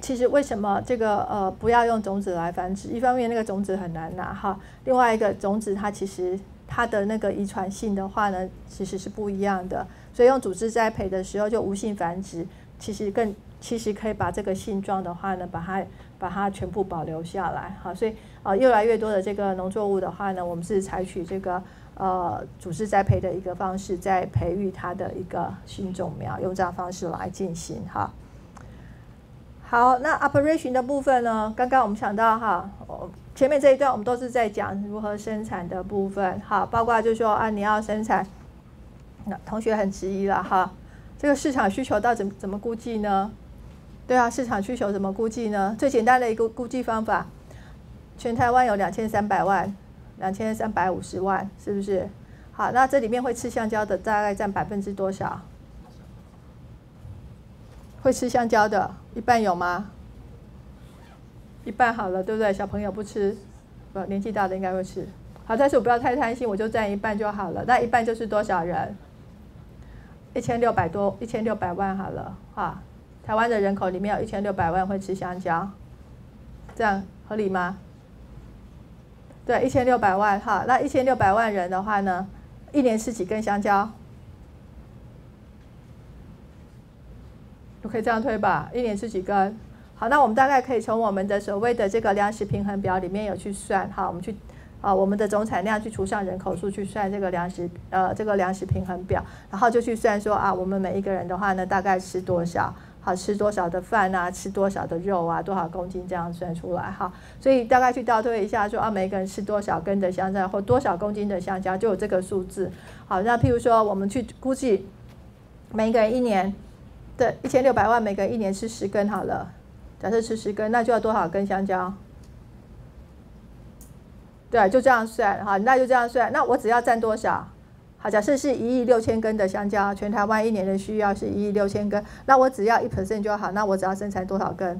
其实为什么这个呃不要用种子来繁殖？一方面那个种子很难拿哈，另外一个种子它其实它的那个遗传性的话呢，其实是不一样的，所以用组织栽培的时候就无性繁殖，其实更其实可以把这个性状的话呢，把它把它全部保留下来哈。所以呃越来越多的这个农作物的话呢，我们是采取这个呃组织栽培的一个方式，在培育它的一个新种苗，用这样的方式来进行哈。好，那 operation 的部分呢？刚刚我们想到哈，前面这一段我们都是在讲如何生产的部分，哈，包括就是说啊，你要生产，那同学很质疑了哈，这个市场需求到底怎么估计呢？对啊，市场需求怎么估计呢？最简单的一个估计方法，全台湾有两千三百万、两千三百五十万，是不是？好，那这里面会吃香蕉的大概占百分之多少？会吃香蕉的，一半有吗？一半好了，对不对？小朋友不吃，不，年纪大的应该会吃。好，但是我不要太贪心，我就占一半就好了。那一半就是多少人？一千六百多，一千六百万好了，哈。台湾的人口里面有一千六百万会吃香蕉，这样合理吗？对，一千六百万哈。那一千六百万人的话呢，一年吃几根香蕉？就可以这样推吧，一年吃几根？好，那我们大概可以从我们的所谓的这个粮食平衡表里面有去算，哈，我们去啊我们的总产量去除上人口数去算这个粮食呃这个粮食平衡表，然后就去算说啊我们每一个人的话呢大概吃多少，好吃多少的饭啊，吃多少的肉啊，多少公斤这样算出来哈，所以大概去倒推一下说啊每一个人吃多少根的香蕉或多少公斤的香蕉就有这个数字。好，那譬如说我们去估计每一个人一年。对，一千六百万每个人一年吃十根好了，假设吃十根，那就要多少根香蕉？对，就这样算哈，那就这样算。那我只要占多少？好，假设是一亿六千根的香蕉，全台湾一年的需要是一亿六千根，那我只要一 percent 就好，那我只要生产多少根？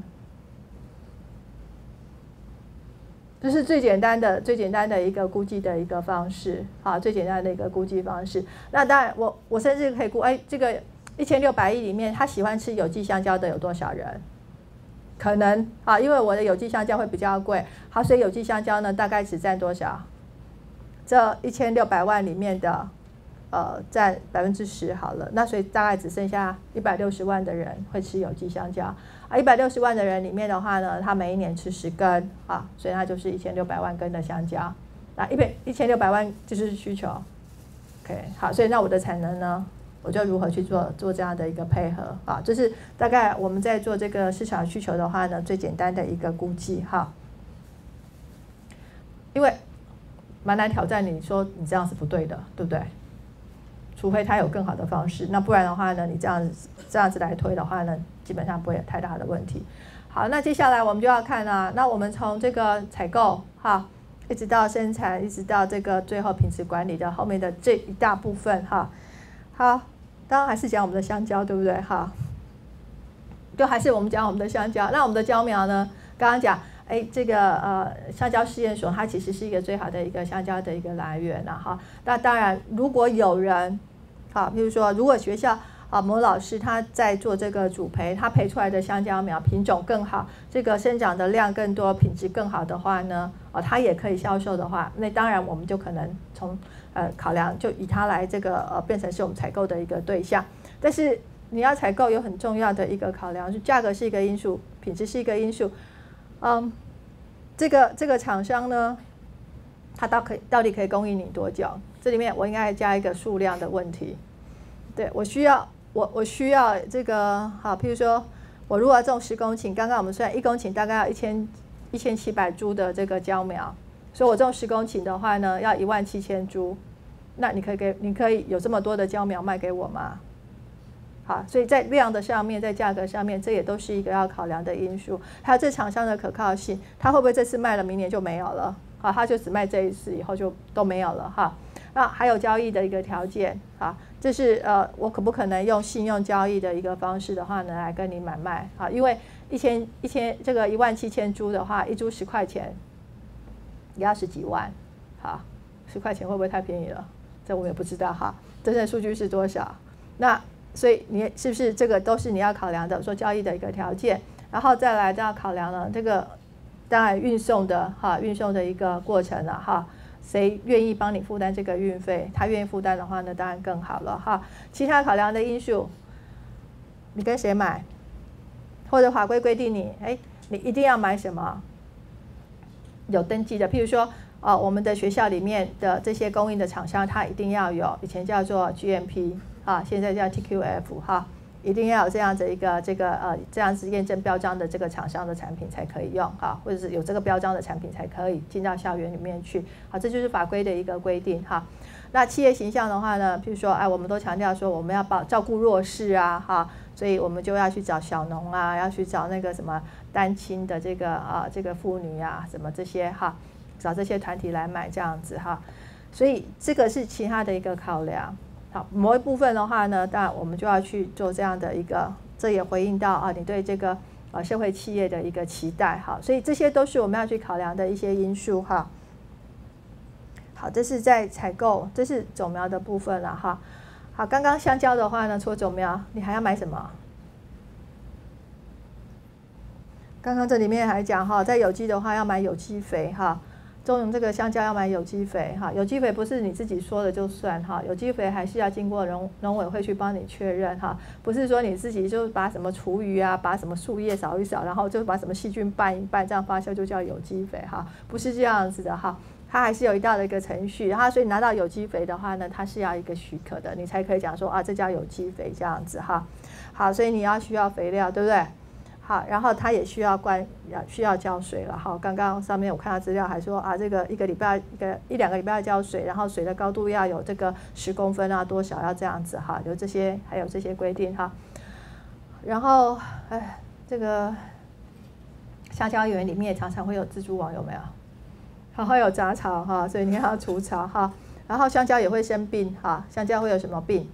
这是最简单的、最简单的一个估计的一个方式，好，最简单的一个估计方式。那当然我，我我甚至可以估，哎，这个。一千六百亿里面，他喜欢吃有机香蕉的有多少人？可能啊，因为我的有机香蕉会比较贵，好，所以有机香蕉呢大概只占多少？这一千六百万里面的，呃，占百分之十好了。那所以大概只剩下一百六十万的人会吃有机香蕉啊。一百六十万的人里面的话呢，他每一年吃十根啊，所以他就是一千六百万根的香蕉。啊，一百一千六百万就是需求。OK， 好，所以那我的产能呢？我就如何去做做这样的一个配合啊？这是大概我们在做这个市场需求的话呢，最简单的一个估计哈。因为蛮难挑战你说你这样是不对的，对不对？除非他有更好的方式，那不然的话呢，你这样子这样子来推的话呢，基本上不会有太大的问题。好，那接下来我们就要看啊，那我们从这个采购哈，一直到生产，一直到这个最后品质管理的后面的这一大部分哈。好。当然还是讲我们的香蕉，对不对？哈，就还是我们讲我们的香蕉。那我们的蕉苗呢？刚刚讲，哎，这个呃香蕉试验所，它其实是一个最好的一个香蕉的一个来源了哈。那当然，如果有人，好，比如说，如果学校啊某老师他在做这个主培，他培出来的香蕉苗品种更好，这个生长的量更多，品质更好的话呢，哦，它也可以销售的话，那当然我们就可能从呃考量，就以它来这个呃变成是我们采购的一个对象。但是你要采购有很重要的一个考量，是价格是一个因素，品质是一个因素。嗯，这个这个厂商呢，它到可以到底可以供应你多久？这里面我应该加一个数量的问题。对，我需要我我需要这个好，譬如说我如果要种十公顷，刚刚我们算一公顷大概要一千一千七百株的这个蕉苗，所以我种十公顷的话呢，要一万七千株。那你可以给你可以有这么多的蕉苗卖给我吗？好，所以在量的上面，在价格上面，这也都是一个要考量的因素。还有这厂商的可靠性，他会不会这次卖了，明年就没有了？好，他就只卖这一次，以后就都没有了哈。那还有交易的一个条件，好，这是呃，我可不可能用信用交易的一个方式的话呢，来跟你买卖？好，因为一千一千这个一万七千株的话，一株十块钱，也要十几万，好，十块钱会不会太便宜了？这我也不知道哈，真正数据是多少？那所以你是不是这个都是你要考量的？说交易的一个条件， 然后再来就要考量了这个当然运送的哈运送的一个过程了哈。谁愿意帮你负担这个运费？他愿意负担的话呢，当然更好了哈。其他考量的因素，你跟谁买，或者法规规定你，哎，你一定要买什么有登记的，譬如说，哦，我们的学校里面的这些供应的厂商，它一定要有，以前叫做 G M P 啊，现在叫 T Q F 哈。一定要有这样子一个这个呃这样子验证标章的这个厂商的产品才可以用哈，或者是有这个标章的产品才可以进到校园里面去。好，这就是法规的一个规定哈。那企业形象的话呢，譬如说，哎，我们都强调说我们要保照顾弱势啊哈，所以我们就要去找小农啊，要去找那个什么单亲的这个啊这个妇女啊，什么这些哈，找这些团体来买这样子哈。所以这个是其他的一个考量。好，某一部分的话呢，当然我们就要去做这样的一个，这也回应到啊你对这个呃社会企业的一个期待哈，所以这些都是我们要去考量的一些因素哈。好，这是在采购，这是种苗的部分了哈。好，刚刚香蕉的话呢，除了种苗，你还要买什么？刚刚这里面还讲哈，在有机的话要买有机肥哈。种这个香蕉要买有机肥哈，有机肥不是你自己说的就算哈，有机肥还是要经过农农委会去帮你确认哈，不是说你自己就把什么厨余啊，把什么树叶扫一扫，然后就把什么细菌拌一拌，这样发酵就叫有机肥哈，不是这样子的哈，它还是有一道的一个程序，然后所以拿到有机肥的话呢，它是要一个许可的，你才可以讲说啊，这叫有机肥这样子哈，好，所以你要需要肥料，对不对？好，然后它也需要灌，需要浇水了。好，刚刚上面我看到资料还说啊，这个一个礼拜一个一两个礼拜要浇水，然后水的高度要有这个十公分啊，多少要这样子哈，有这些还有这些规定哈。然后哎，这个香蕉园里面常常会有蜘蛛网，有没有？然后有杂草哈，所以你要除草哈。然后香蕉也会生病哈，香蕉会有什么病？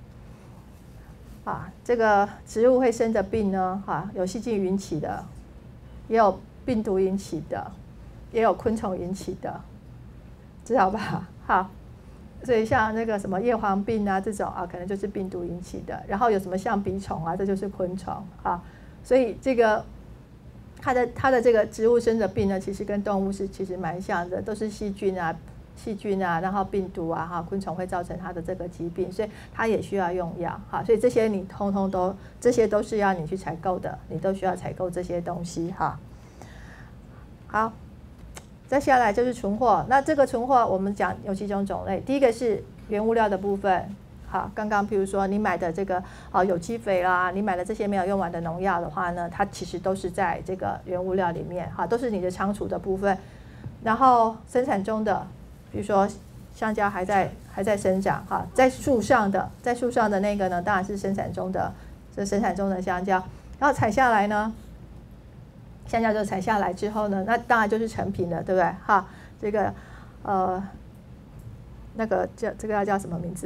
啊，这个植物会生的病呢，哈、啊，有细菌引起的，也有病毒引起的，也有昆虫引起的，知道吧？好，所以像那个什么叶黄病啊这种啊，可能就是病毒引起的。然后有什么象鼻虫啊，这就是昆虫啊。所以这个它的它的这个植物生的病呢，其实跟动物是其实蛮像的，都是细菌啊。细菌啊，然后病毒啊，哈，昆虫会造成它的这个疾病，所以它也需要用药，哈，所以这些你通通都，这些都是要你去采购的，你都需要采购这些东西，哈。好，再下来就是存货，那这个存货我们讲有几种种类，第一个是原物料的部分，好，刚刚譬如说你买的这个啊有机肥啦，你买的这些没有用完的农药的话呢，它其实都是在这个原物料里面，哈，都是你的仓储的部分，然后生产中的。比如说香蕉还在还在生长哈，在树上的在树上的那个呢，当然是生产中的，是生产中的香蕉。然后采下来呢，香蕉就采下来之后呢，那当然就是成品了，对不对？哈，这个呃那个叫这个要叫什么名字？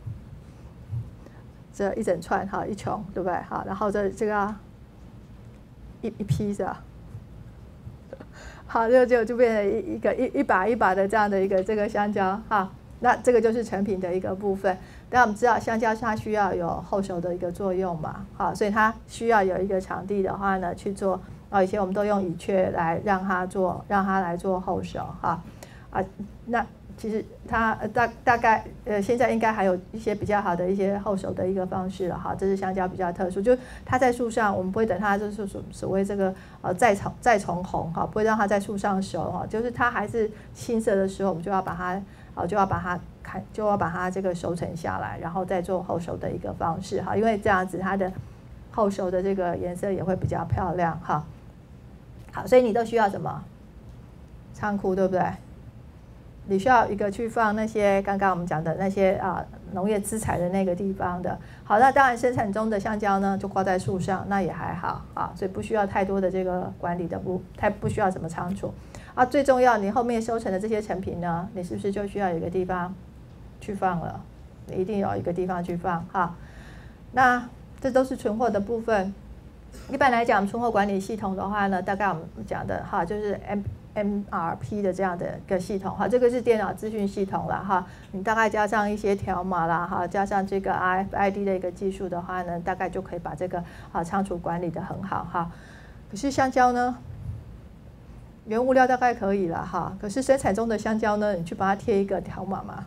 这一整串哈，一琼对不对？哈，然后这这个一一批是吧？好，就就就变成一一个一一把一把的这样的一个这个香蕉哈，那这个就是成品的一个部分。但我们知道香蕉它需要有后熟的一个作用嘛，好，所以它需要有一个场地的话呢去做。哦，以前我们都用乙炔来让它做，让它来做后熟哈，啊，那其实它大大概呃现在应该还有一些比较好的一些后熟的一个方式了哈，这是香蕉比较特殊，就它在树上，我们不会等它就是所所谓这个呃再从再从红哈，不会让它在树上熟哈，就是它还是青色的时候，我们就要把它啊就要把它砍就要把它这个熟成下来，然后再做后熟的一个方式哈，因为这样子它的后熟的这个颜色也会比较漂亮哈。好，所以你都需要什么？仓库对不对？你需要一个去放那些刚刚我们讲的那些啊农业资材的那个地方的。好，那当然生产中的香蕉呢就挂在树上，那也还好啊，所以不需要太多的这个管理的不太不需要什么仓储啊。最重要，你后面收成的这些成品呢，你是不是就需要有一个地方去放了？你一定有一个地方去放哈。那这都是存货的部分。一般来讲，存货管理系统的话呢，大概我们讲的哈，就是 M M R P 的这样的一个系统哈，这个是电脑资讯系统啦哈，你大概加上一些条码啦哈，加上这个 R F I D 的一个技术的话呢，大概就可以把这个啊仓储管理得很好哈。 可是香蕉呢，原物料大概可以了哈，可是生产中的香蕉呢，你去把它贴一个条码嘛，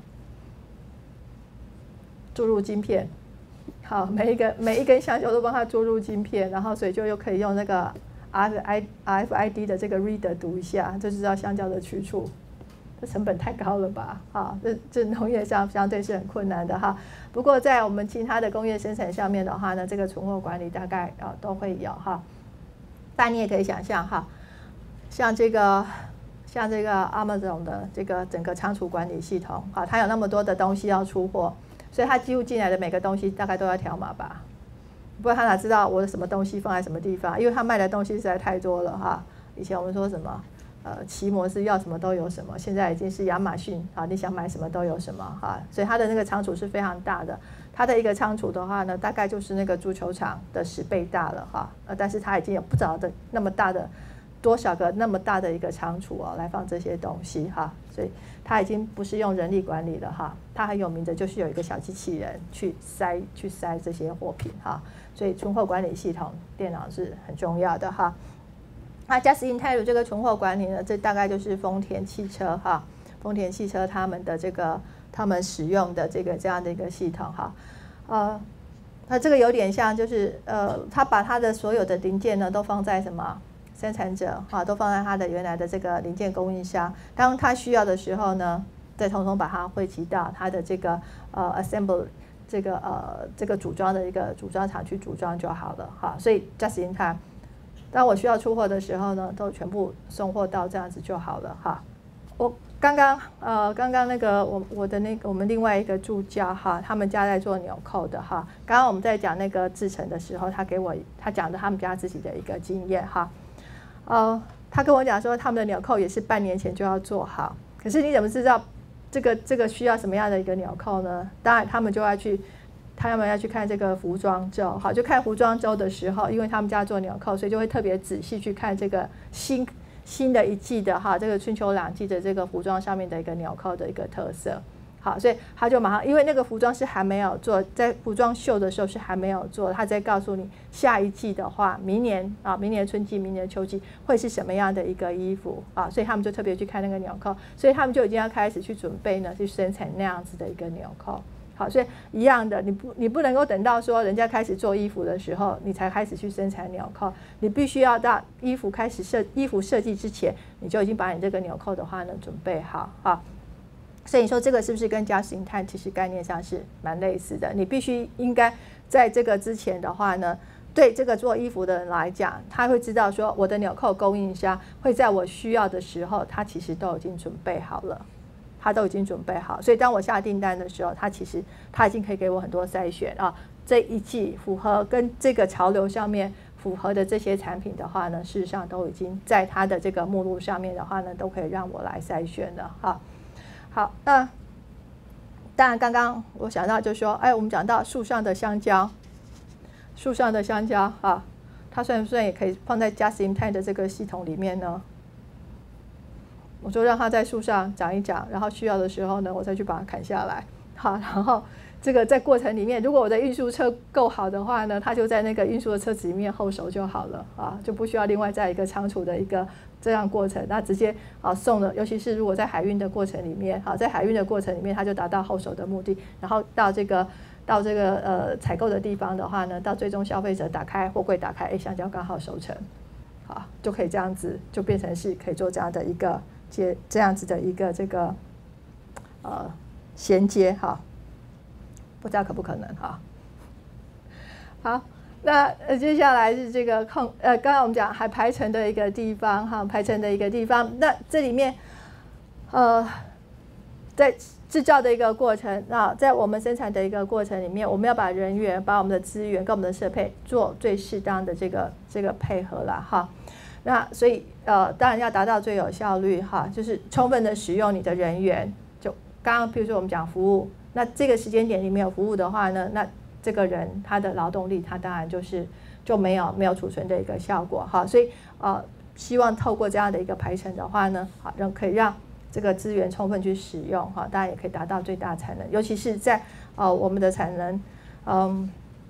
注入晶片，好，每一个每一根香蕉都帮它注入晶片，然后所以就又可以用那个 R F I D 的这个 reader 读一下，就知道香蕉的去处。这成本太高了吧？哈，这这农业上相对是很困难的哈。不过在我们其他的工业生产上面的话呢，这个存货管理大概啊都会有哈。但你也可以想象哈，像这个像这个 Amazon 的这个整个仓储管理系统啊，它有那么多的东西要出货，所以它几乎进来的每个东西大概都要条码吧。不然他哪知道我的什么东西放在什么地方？因为他卖的东西实在太多了哈。以前我们说什么？呃，奇摩是要什么都有什么，现在已经是亚马逊啊，你想买什么都有什么哈，所以它的那个仓储是非常大的。它的一个仓储的话呢，大概就是那个足球场的十倍大了哈，呃，但是它已经有不少的那么大的多少个那么大的一个仓储哦，来放这些东西哈，所以它已经不是用人力管理了哈，它很有名的就是有一个小机器人去塞去塞这些货品哈，所以存货管理系统电脑是很重要的哈。那 Just in time 这个存货管理呢，这大概就是丰田汽车哈，丰田汽车他们的这个他们使用的这个这样的一个系统哈，呃，它这个有点像就是呃，他把他的所有的零件呢都放在什么生产者啊，都放在他的原来的这个零件供应商，当他需要的时候呢，再统统把它汇集到他的这个呃 assemble 这个呃这个组装的一个组装厂去组装就好了哈，所以 Just in time。当我需要出货的时候呢，都全部送货到这样子就好了哈。我刚刚呃刚刚那个我我的那个我们另外一个助教哈，他们家在做纽扣的哈。刚刚我们在讲那个制程的时候，他给我他讲的他们家自己的一个经验哈。呃，他跟我讲说他们的纽扣也是半年前就要做好，可是你怎么知道这个这个需要什么样的一个纽扣呢？当然他们就要去。他们要去看这个服装周，好，就看服装周的时候，因为他们家做纽扣，所以就会特别仔细去看这个新新的一季的哈，这个春秋两季的这个服装上面的一个纽扣的一个特色，好，所以他就马上，因为那个服装是还没有做，在服装秀的时候是还没有做，他在告诉你下一季的话，明年啊，明年春季、明年秋季会是什么样的一个衣服啊，所以他们就特别去看那个纽扣，所以他们就已经要开始去准备呢，去生产那样子的一个纽扣。好，所以一样的，你不你不能够等到说人家开始做衣服的时候，你才开始去生产纽扣，你必须要到衣服开始设衣服设计之前，你就已经把你这个纽扣的话呢准备好啊。所以你说这个是不是跟 Just in time 其实概念上是蛮类似的？你必须应该在这个之前的话呢，对这个做衣服的人来讲，他会知道说我的纽扣供应商会在我需要的时候，他其实都已经准备好了。他都已经准备好，所以当我下订单的时候，他其实他已经可以给我很多筛选啊。这一季符合跟这个潮流上面符合的这些产品的话呢，事实上都已经在他的这个目录上面的话呢，都可以让我来筛选的哈。好，那当然刚刚我想到就是说，哎，我们讲到树上的香蕉，树上的香蕉啊，它算不算也可以放在 Just in time 的这个系统里面呢？我就让它在树上长一长，然后需要的时候呢，我再去把它砍下来。好，然后这个在过程里面，如果我的运输车够好的话呢，它就在那个运输的车子里面后熟就好了啊，就不需要另外在一个仓储的一个这样过程，那直接啊送了。尤其是如果在海运的过程里面，好，在海运的过程里面，它就达到后熟的目的，然后到这个到这个呃采购的地方的话呢，到最终消费者打开货柜打开，哎，香蕉刚好熟成，好，就可以这样子，就变成是可以做这样的一个。接这样子的一个这个呃衔接哈，不知道可不可能哈。好，那呃接下来是这个控呃，刚刚我们讲还排程的一个地方哈，排程的一个地方。那这里面呃，在制造的一个过程啊，在我们生产的一个过程里面，我们要把人员、把我们的资源跟我们的设备做最适当的这个这个配合了哈。那所以呃，当然要达到最有效率哈，就是充分的使用你的人员。就刚刚比如说我们讲服务，那这个时间点你没有服务的话呢，那这个人他的劳动力他当然就是就没有没有储存的一个效果哈。所以呃，希望透过这样的一个排程的话呢，好让可以让这个资源充分去使用哈，当然也可以达到最大产能，尤其是在呃我们的产能嗯。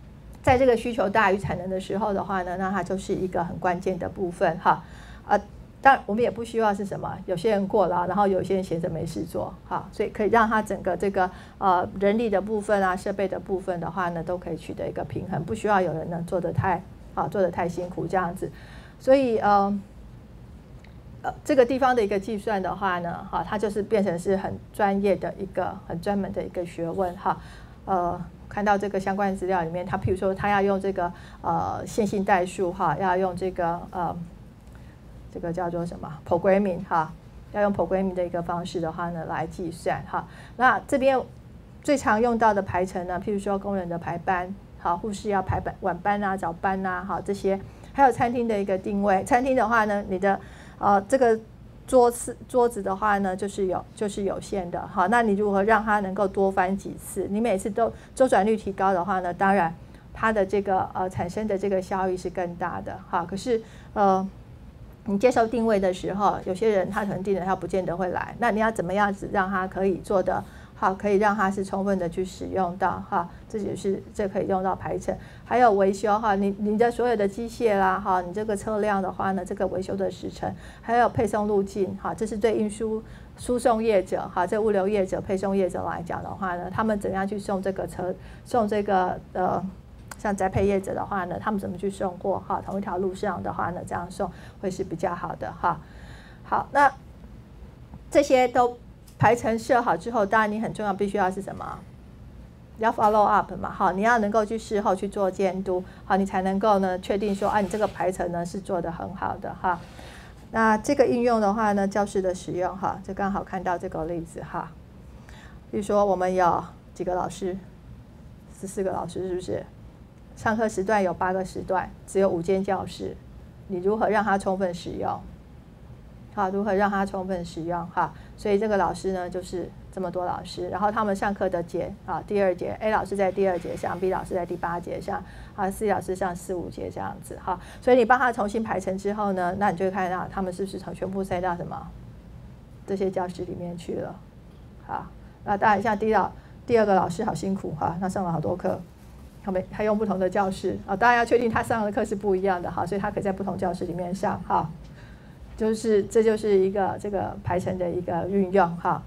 在这个需求大于产能的时候的话呢，那它就是一个很关键的部分哈。啊，当然我们也不需要是什么，有些人过劳，然后有些人闲着没事做，哈，所以可以让它整个这个呃人力的部分啊、设备的部分的话呢，都可以取得一个平衡，不需要有人呢做得太啊做得太辛苦这样子。所以呃呃这个地方的一个计算的话呢，哈，它就是变成是很专业的一个很专门的一个学问哈。呃，看到这个相关资料里面，它譬如说它要用这个呃线性代数哈，要用这个呃。这个叫做什么 programming 哈，要用 programming 的一个方式的话呢来计算哈。那这边最常用到的排程呢，譬如说工人的排班，好，护士要排班晚班啊、早班啊，好这些，还有餐厅的一个定位。餐厅的话呢，你的呃这个桌子桌子的话呢，就是有就是有限的，好，那你如何让它能够多翻几次？你每次都周转率提高的话呢，当然它的这个呃产生的这个效益是更大的哈。可是呃。你接受定位的时候，有些人他可能定了，他不见得会来。那你要怎么样子让他可以做的好，可以让他是充分的去使用到哈，这就是这可以用到排程。还有维修哈，你你的所有的机械啦哈，你这个车辆的话呢，这个维修的时程，还有配送路径哈，这是对运输输送业者哈，这物流业者、配送业者来讲的话呢，他们怎样去送这个车，送这个呃。像宅配业者的话呢，他们怎么去送货哈？同一条路上的话呢，这样送会是比较好的哈。好，那这些都排程设好之后，当然你很重要，必须要是什么？要 follow up 嘛，哈，你要能够去事后去做监督，好，你才能够呢确定说，啊，你这个排程呢是做得很好的哈。那这个应用的话呢，教室的使用哈，就刚好看到这个例子哈。比如说我们有几个老师，十四个老师是不是？上课时段有八个时段，只有五间教室，你如何让它充分使用？好，如何让它充分使用？哈，所以这个老师呢，就是这么多老师，然后他们上课的节啊，第二节 A 老师在第二节上 ，B 老师在第八节上，啊 C 老师上四五节这样子哈。所以你帮他重新排程之后呢，那你就会看到他们是不是从全部塞到什么这些教室里面去了？好，那当然像第一老第二个老师好辛苦哈，他上了好多课。他们还用不同的教室啊，当然要确定他上的课是不一样的哈，所以他可以在不同教室里面上哈，就是这就是一个这个排程的一个运用哈。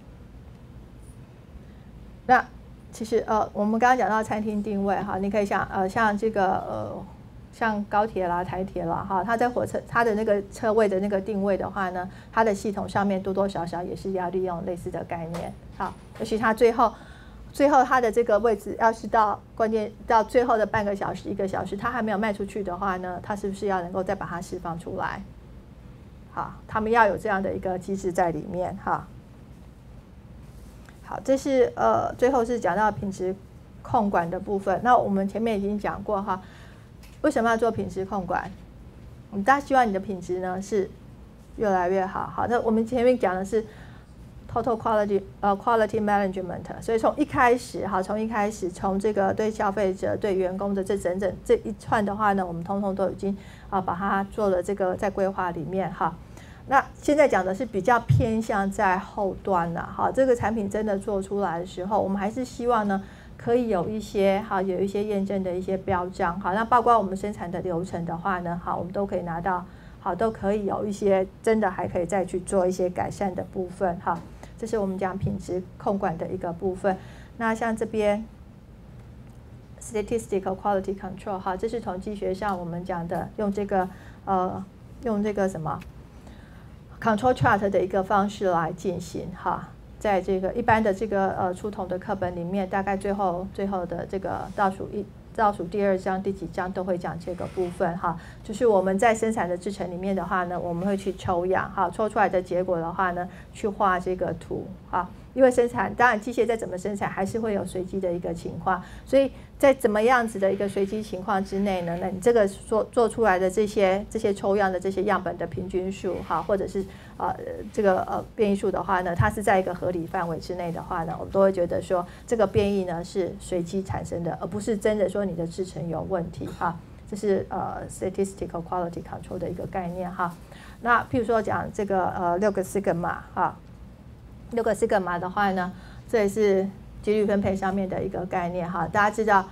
那其实呃，我们刚刚讲到餐厅定位哈，你可以想呃，像这个呃，像高铁啦、台铁啦哈，它在火车它的那个车位的那个定位的话呢，它的系统上面多多少少也是要利用类似的概念哈，尤其它最后。最后它的这个位置要是到关键到最后的半个小时一个小时它还没有卖出去的话呢，它是不是要能够再把它释放出来？好，他们要有这样的一个机制在里面哈。好，这是呃最后是讲到品质控管的部分。那我们前面已经讲过哈，为什么要做品质控管？我们大家希望你的品质呢是越来越好。好，那我们前面讲的是。Total quality 呃 quality management， 所以从一开始哈，从一开始从这个对消费者、对员工的这整整这一串的话呢，我们通通都已经啊把它做了这个在规划里面哈。那现在讲的是比较偏向在后端了哈，这个产品真的做出来的时候，我们还是希望呢可以有一些哈有一些验证的一些标章哈，那包括我们生产的流程的话呢，好我们都可以拿到好都可以有一些真的还可以再去做一些改善的部分哈。这是我们讲品质控管的一个部分。那像这边 statistical quality control 哈，这是统计学上我们讲的用这个呃用这个什么 control chart 的一个方式来进行哈。在这个一般的这个呃出统的课本里面，大概最后最后的这个倒数一。倒数第二章、第几章都会讲这个部分哈，就是我们在生产的制程里面的话呢，我们会去抽样哈，抽出来的结果的话呢，去画这个图哈。因为生产当然机械再怎么生产，还是会有随机的一个情况，所以在怎么样子的一个随机情况之内呢，那你这个做做出来的这些这些抽样的这些样本的平均数哈，或者是呃这个呃变异数的话呢，它是在一个合理范围之内的话呢，我们都会觉得说这个变异呢是随机产生的，而不是真的说你的制程有问题哈。这是呃 statistical quality control 的一个概念哈。那譬如说讲这个呃六个sigma哈。六个 sigma 的话呢，这也是几率分配上面的一个概念哈。大家知道，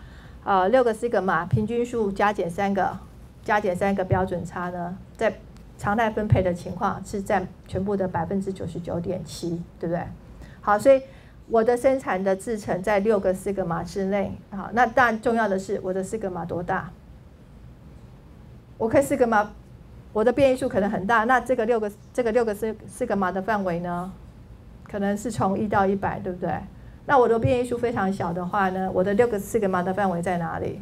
呃六个西格玛平均数加减三个加减三个标准差呢，在常态分配的情况是占全部的百分之九十九点七，对不对？好，所以我的生产的制程在六个西格玛之内。好，那当然重要的是我的西格玛多大？我可以西格玛，我的变异数可能很大，那这个六个这个六个西西格玛的范围呢，可能是从一到一百，对不对？那我的变异数非常小的话呢，我的六个西格玛的范围在哪里？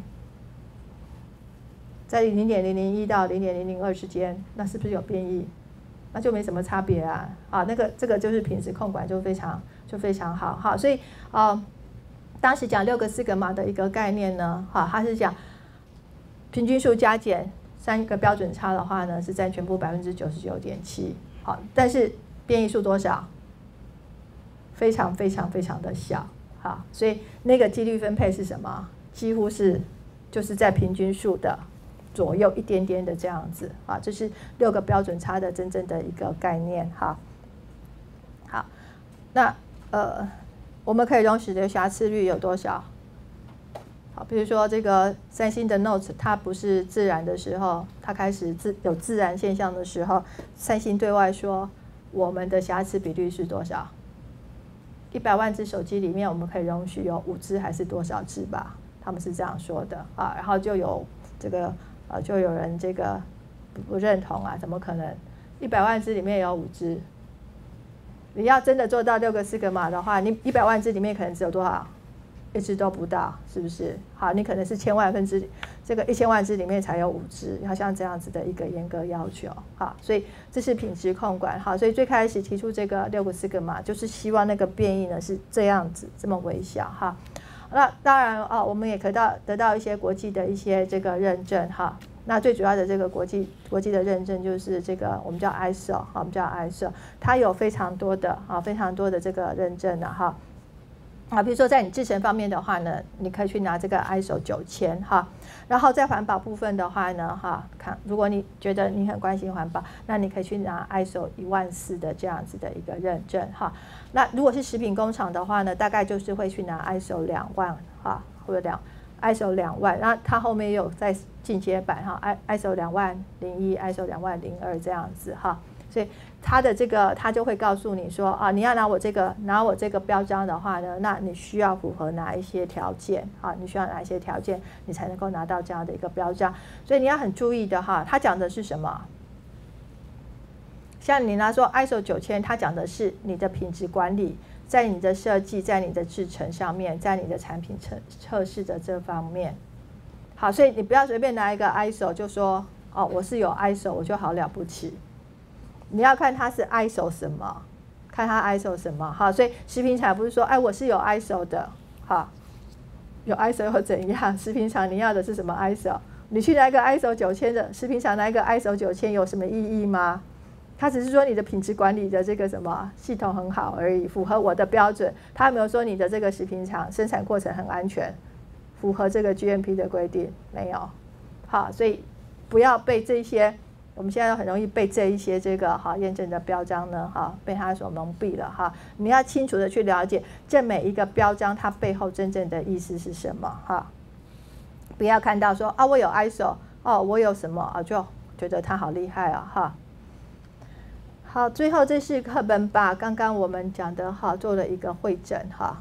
在零点零零一到零点零零二之间，那是不是有变异？那就没什么差别啊！啊，那个这个就是品质控管就非常就非常好哈。所以啊、呃，当时讲六个西格玛的一个概念呢，哈，它是讲平均数加减三个标准差的话呢，是占全部百分之九十九点七。好，但是变异数多少？非常非常非常的小。好，所以那个几率分配是什么？几乎是就是在平均数的左右一点点的这样子啊，这是六个标准差的真正的一个概念哈。好，那呃，我们可以容许的瑕疵率有多少？好，比如说这个三星的 Note， 它不是自然的时候，它开始自有自然现象的时候，三星对外说我们的瑕疵比率是多少？一百万只手机里面，我们可以容许有五只还是多少只吧？他们是这样说的啊，然后就有这个。呃，就有人这个不认同啊，怎么可能？一百万只里面有五只，你要真的做到六个西格玛的话，你一百万只里面可能只有多少？一只都不到，是不是？好，你可能是千万分之这个一千万只里面才有五只，要像这样子的一个严格要求。好，所以这是品质控管。好，所以最开始提出这个六个西格玛，就是希望那个变异呢是这样子这么微小哈。那当然啊，我们也可以到得到一些国际的一些这个认证哈。那最主要的这个国际国际的认证就是这个我们叫 I S O 哈，我们叫 I S O， 它有非常多的啊非常多的这个认证的哈。啊，比如说在你制程方面的话呢，你可以去拿这个 I S O 九千哈。然后在环保部分的话呢，哈，看如果你觉得你很关心环保，那你可以去拿 I S O 一万四的这样子的一个认证哈。那如果是食品工厂的话呢，大概就是会去拿 I S O 两万哈，或者两 I S O 两万，然后它后面也有在进阶版哈 ，I I S O 两万零一、I S O 两万零二这样子哈。所以它的这个它就会告诉你说啊，你要拿我这个拿我这个标章的话呢，那你需要符合哪一些条件啊？你需要哪一些条件，你才能够拿到这样的一个标章？所以你要很注意的哈，它讲的是什么？像你拿说 I S O 九千，它讲的是你的品质管理，在你的设计，在你的制程上面，在你的产品测测试的这方面。好，所以你不要随便拿一个 I S O 就说哦，我是有 I S O 我就好了不起。你要看它是 I S O 什么，看它 I S O 什么。好，所以食品厂不是说哎我是有 I S O 的，好，有 I S O 又怎样？食品厂你要的是什么 I S O？ 你去拿一个 I S O 九千的，食品厂拿一个 I S O 九千有什么意义吗？它只是说你的品质管理的这个什么系统很好而已，符合我的标准。它没有说你的这个食品厂生产过程很安全，符合这个 G M P 的规定，没有。好，所以不要被这些，我们现在很容易被这一些这个哈验证的标章呢哈被它所蒙蔽了哈。你要清楚的去了解这每一个标章它背后真正的意思是什么哈。不要看到说啊我有 I S O 哦我有什么啊就觉得它好厉害啊哈。好，最后这是课本把刚刚我们讲的哈做了一个汇整哈。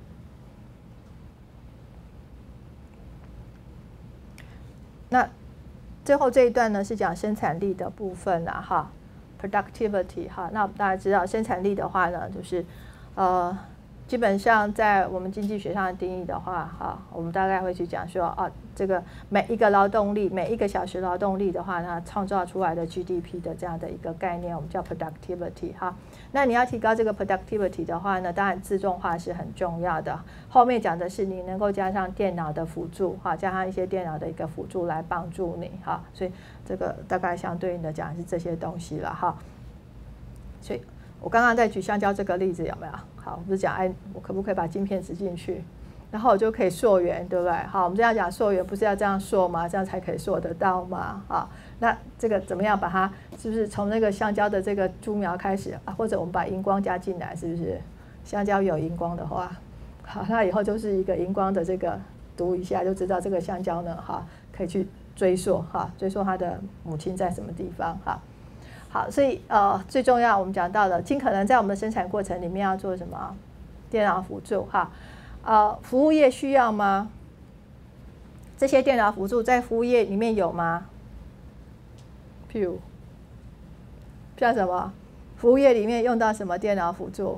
那最后这一段呢是讲生产力的部分啦哈 ，productivity 哈。那大家知道生产力的话呢，就是呃基本上在我们经济学上的定义的话哈，我们大概会去讲说啊，这个每一个劳动力每一个小时劳动力的话呢，创造出来的 G D P 的这样的一个概念，我们叫 productivity 哈。那你要提高这个 productivity 的话呢，当然自动化是很重要的。后面讲的是你能够加上电脑的辅助哈，加上一些电脑的一个辅助来帮助你哈。所以这个大概相对应的讲是这些东西了哈。所以我刚刚在举香蕉这个例子有没有？好，我不是讲哎，我可不可以把晶片植进去，然后我就可以溯源，对不对？好，我们这样讲溯源，不是要这样溯吗？这样才可以溯得到吗？啊，那这个怎么样把它，是不是从那个香蕉的这个株苗开始啊？或者我们把荧光加进来，是不是？香蕉有荧光的话，好，那以后就是一个荧光的这个读一下，就知道这个香蕉呢哈，可以去追溯哈，追溯他的母亲在什么地方哈。好，所以呃最重要我们讲到了，尽可能在我们的生产过程里面要做什么？电脑辅助哈。呃，服务业需要吗？这些电脑辅助在服务业里面有吗？譬如像什么？服务业里面用到什么电脑辅助？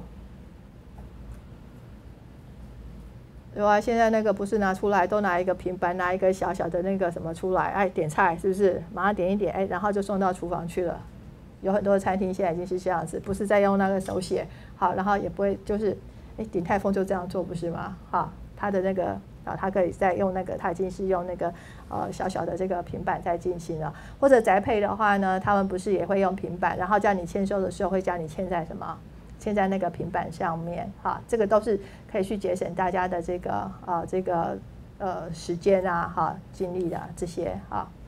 有啊，现在那个不是拿出来都拿一个平板，拿一个小小的那个什么出来，哎，点菜是不是？马上点一点，哎，然后就送到厨房去了。有很多餐厅现在已经是这样子，不是在用那个手写，好，然后也不会就是，哎，鼎泰丰就这样做不是吗？好，他的那个啊，他可以再用那个，他已经是用那个呃小小的这个平板在进行了。或者宅配的话呢，他们不是也会用平板，然后叫你签收的时候会叫你签在什么？签在那个平板上面，哈，这个都是可以去节省大家的这个啊、呃、这个呃时间啊，哈，精力的这些哈。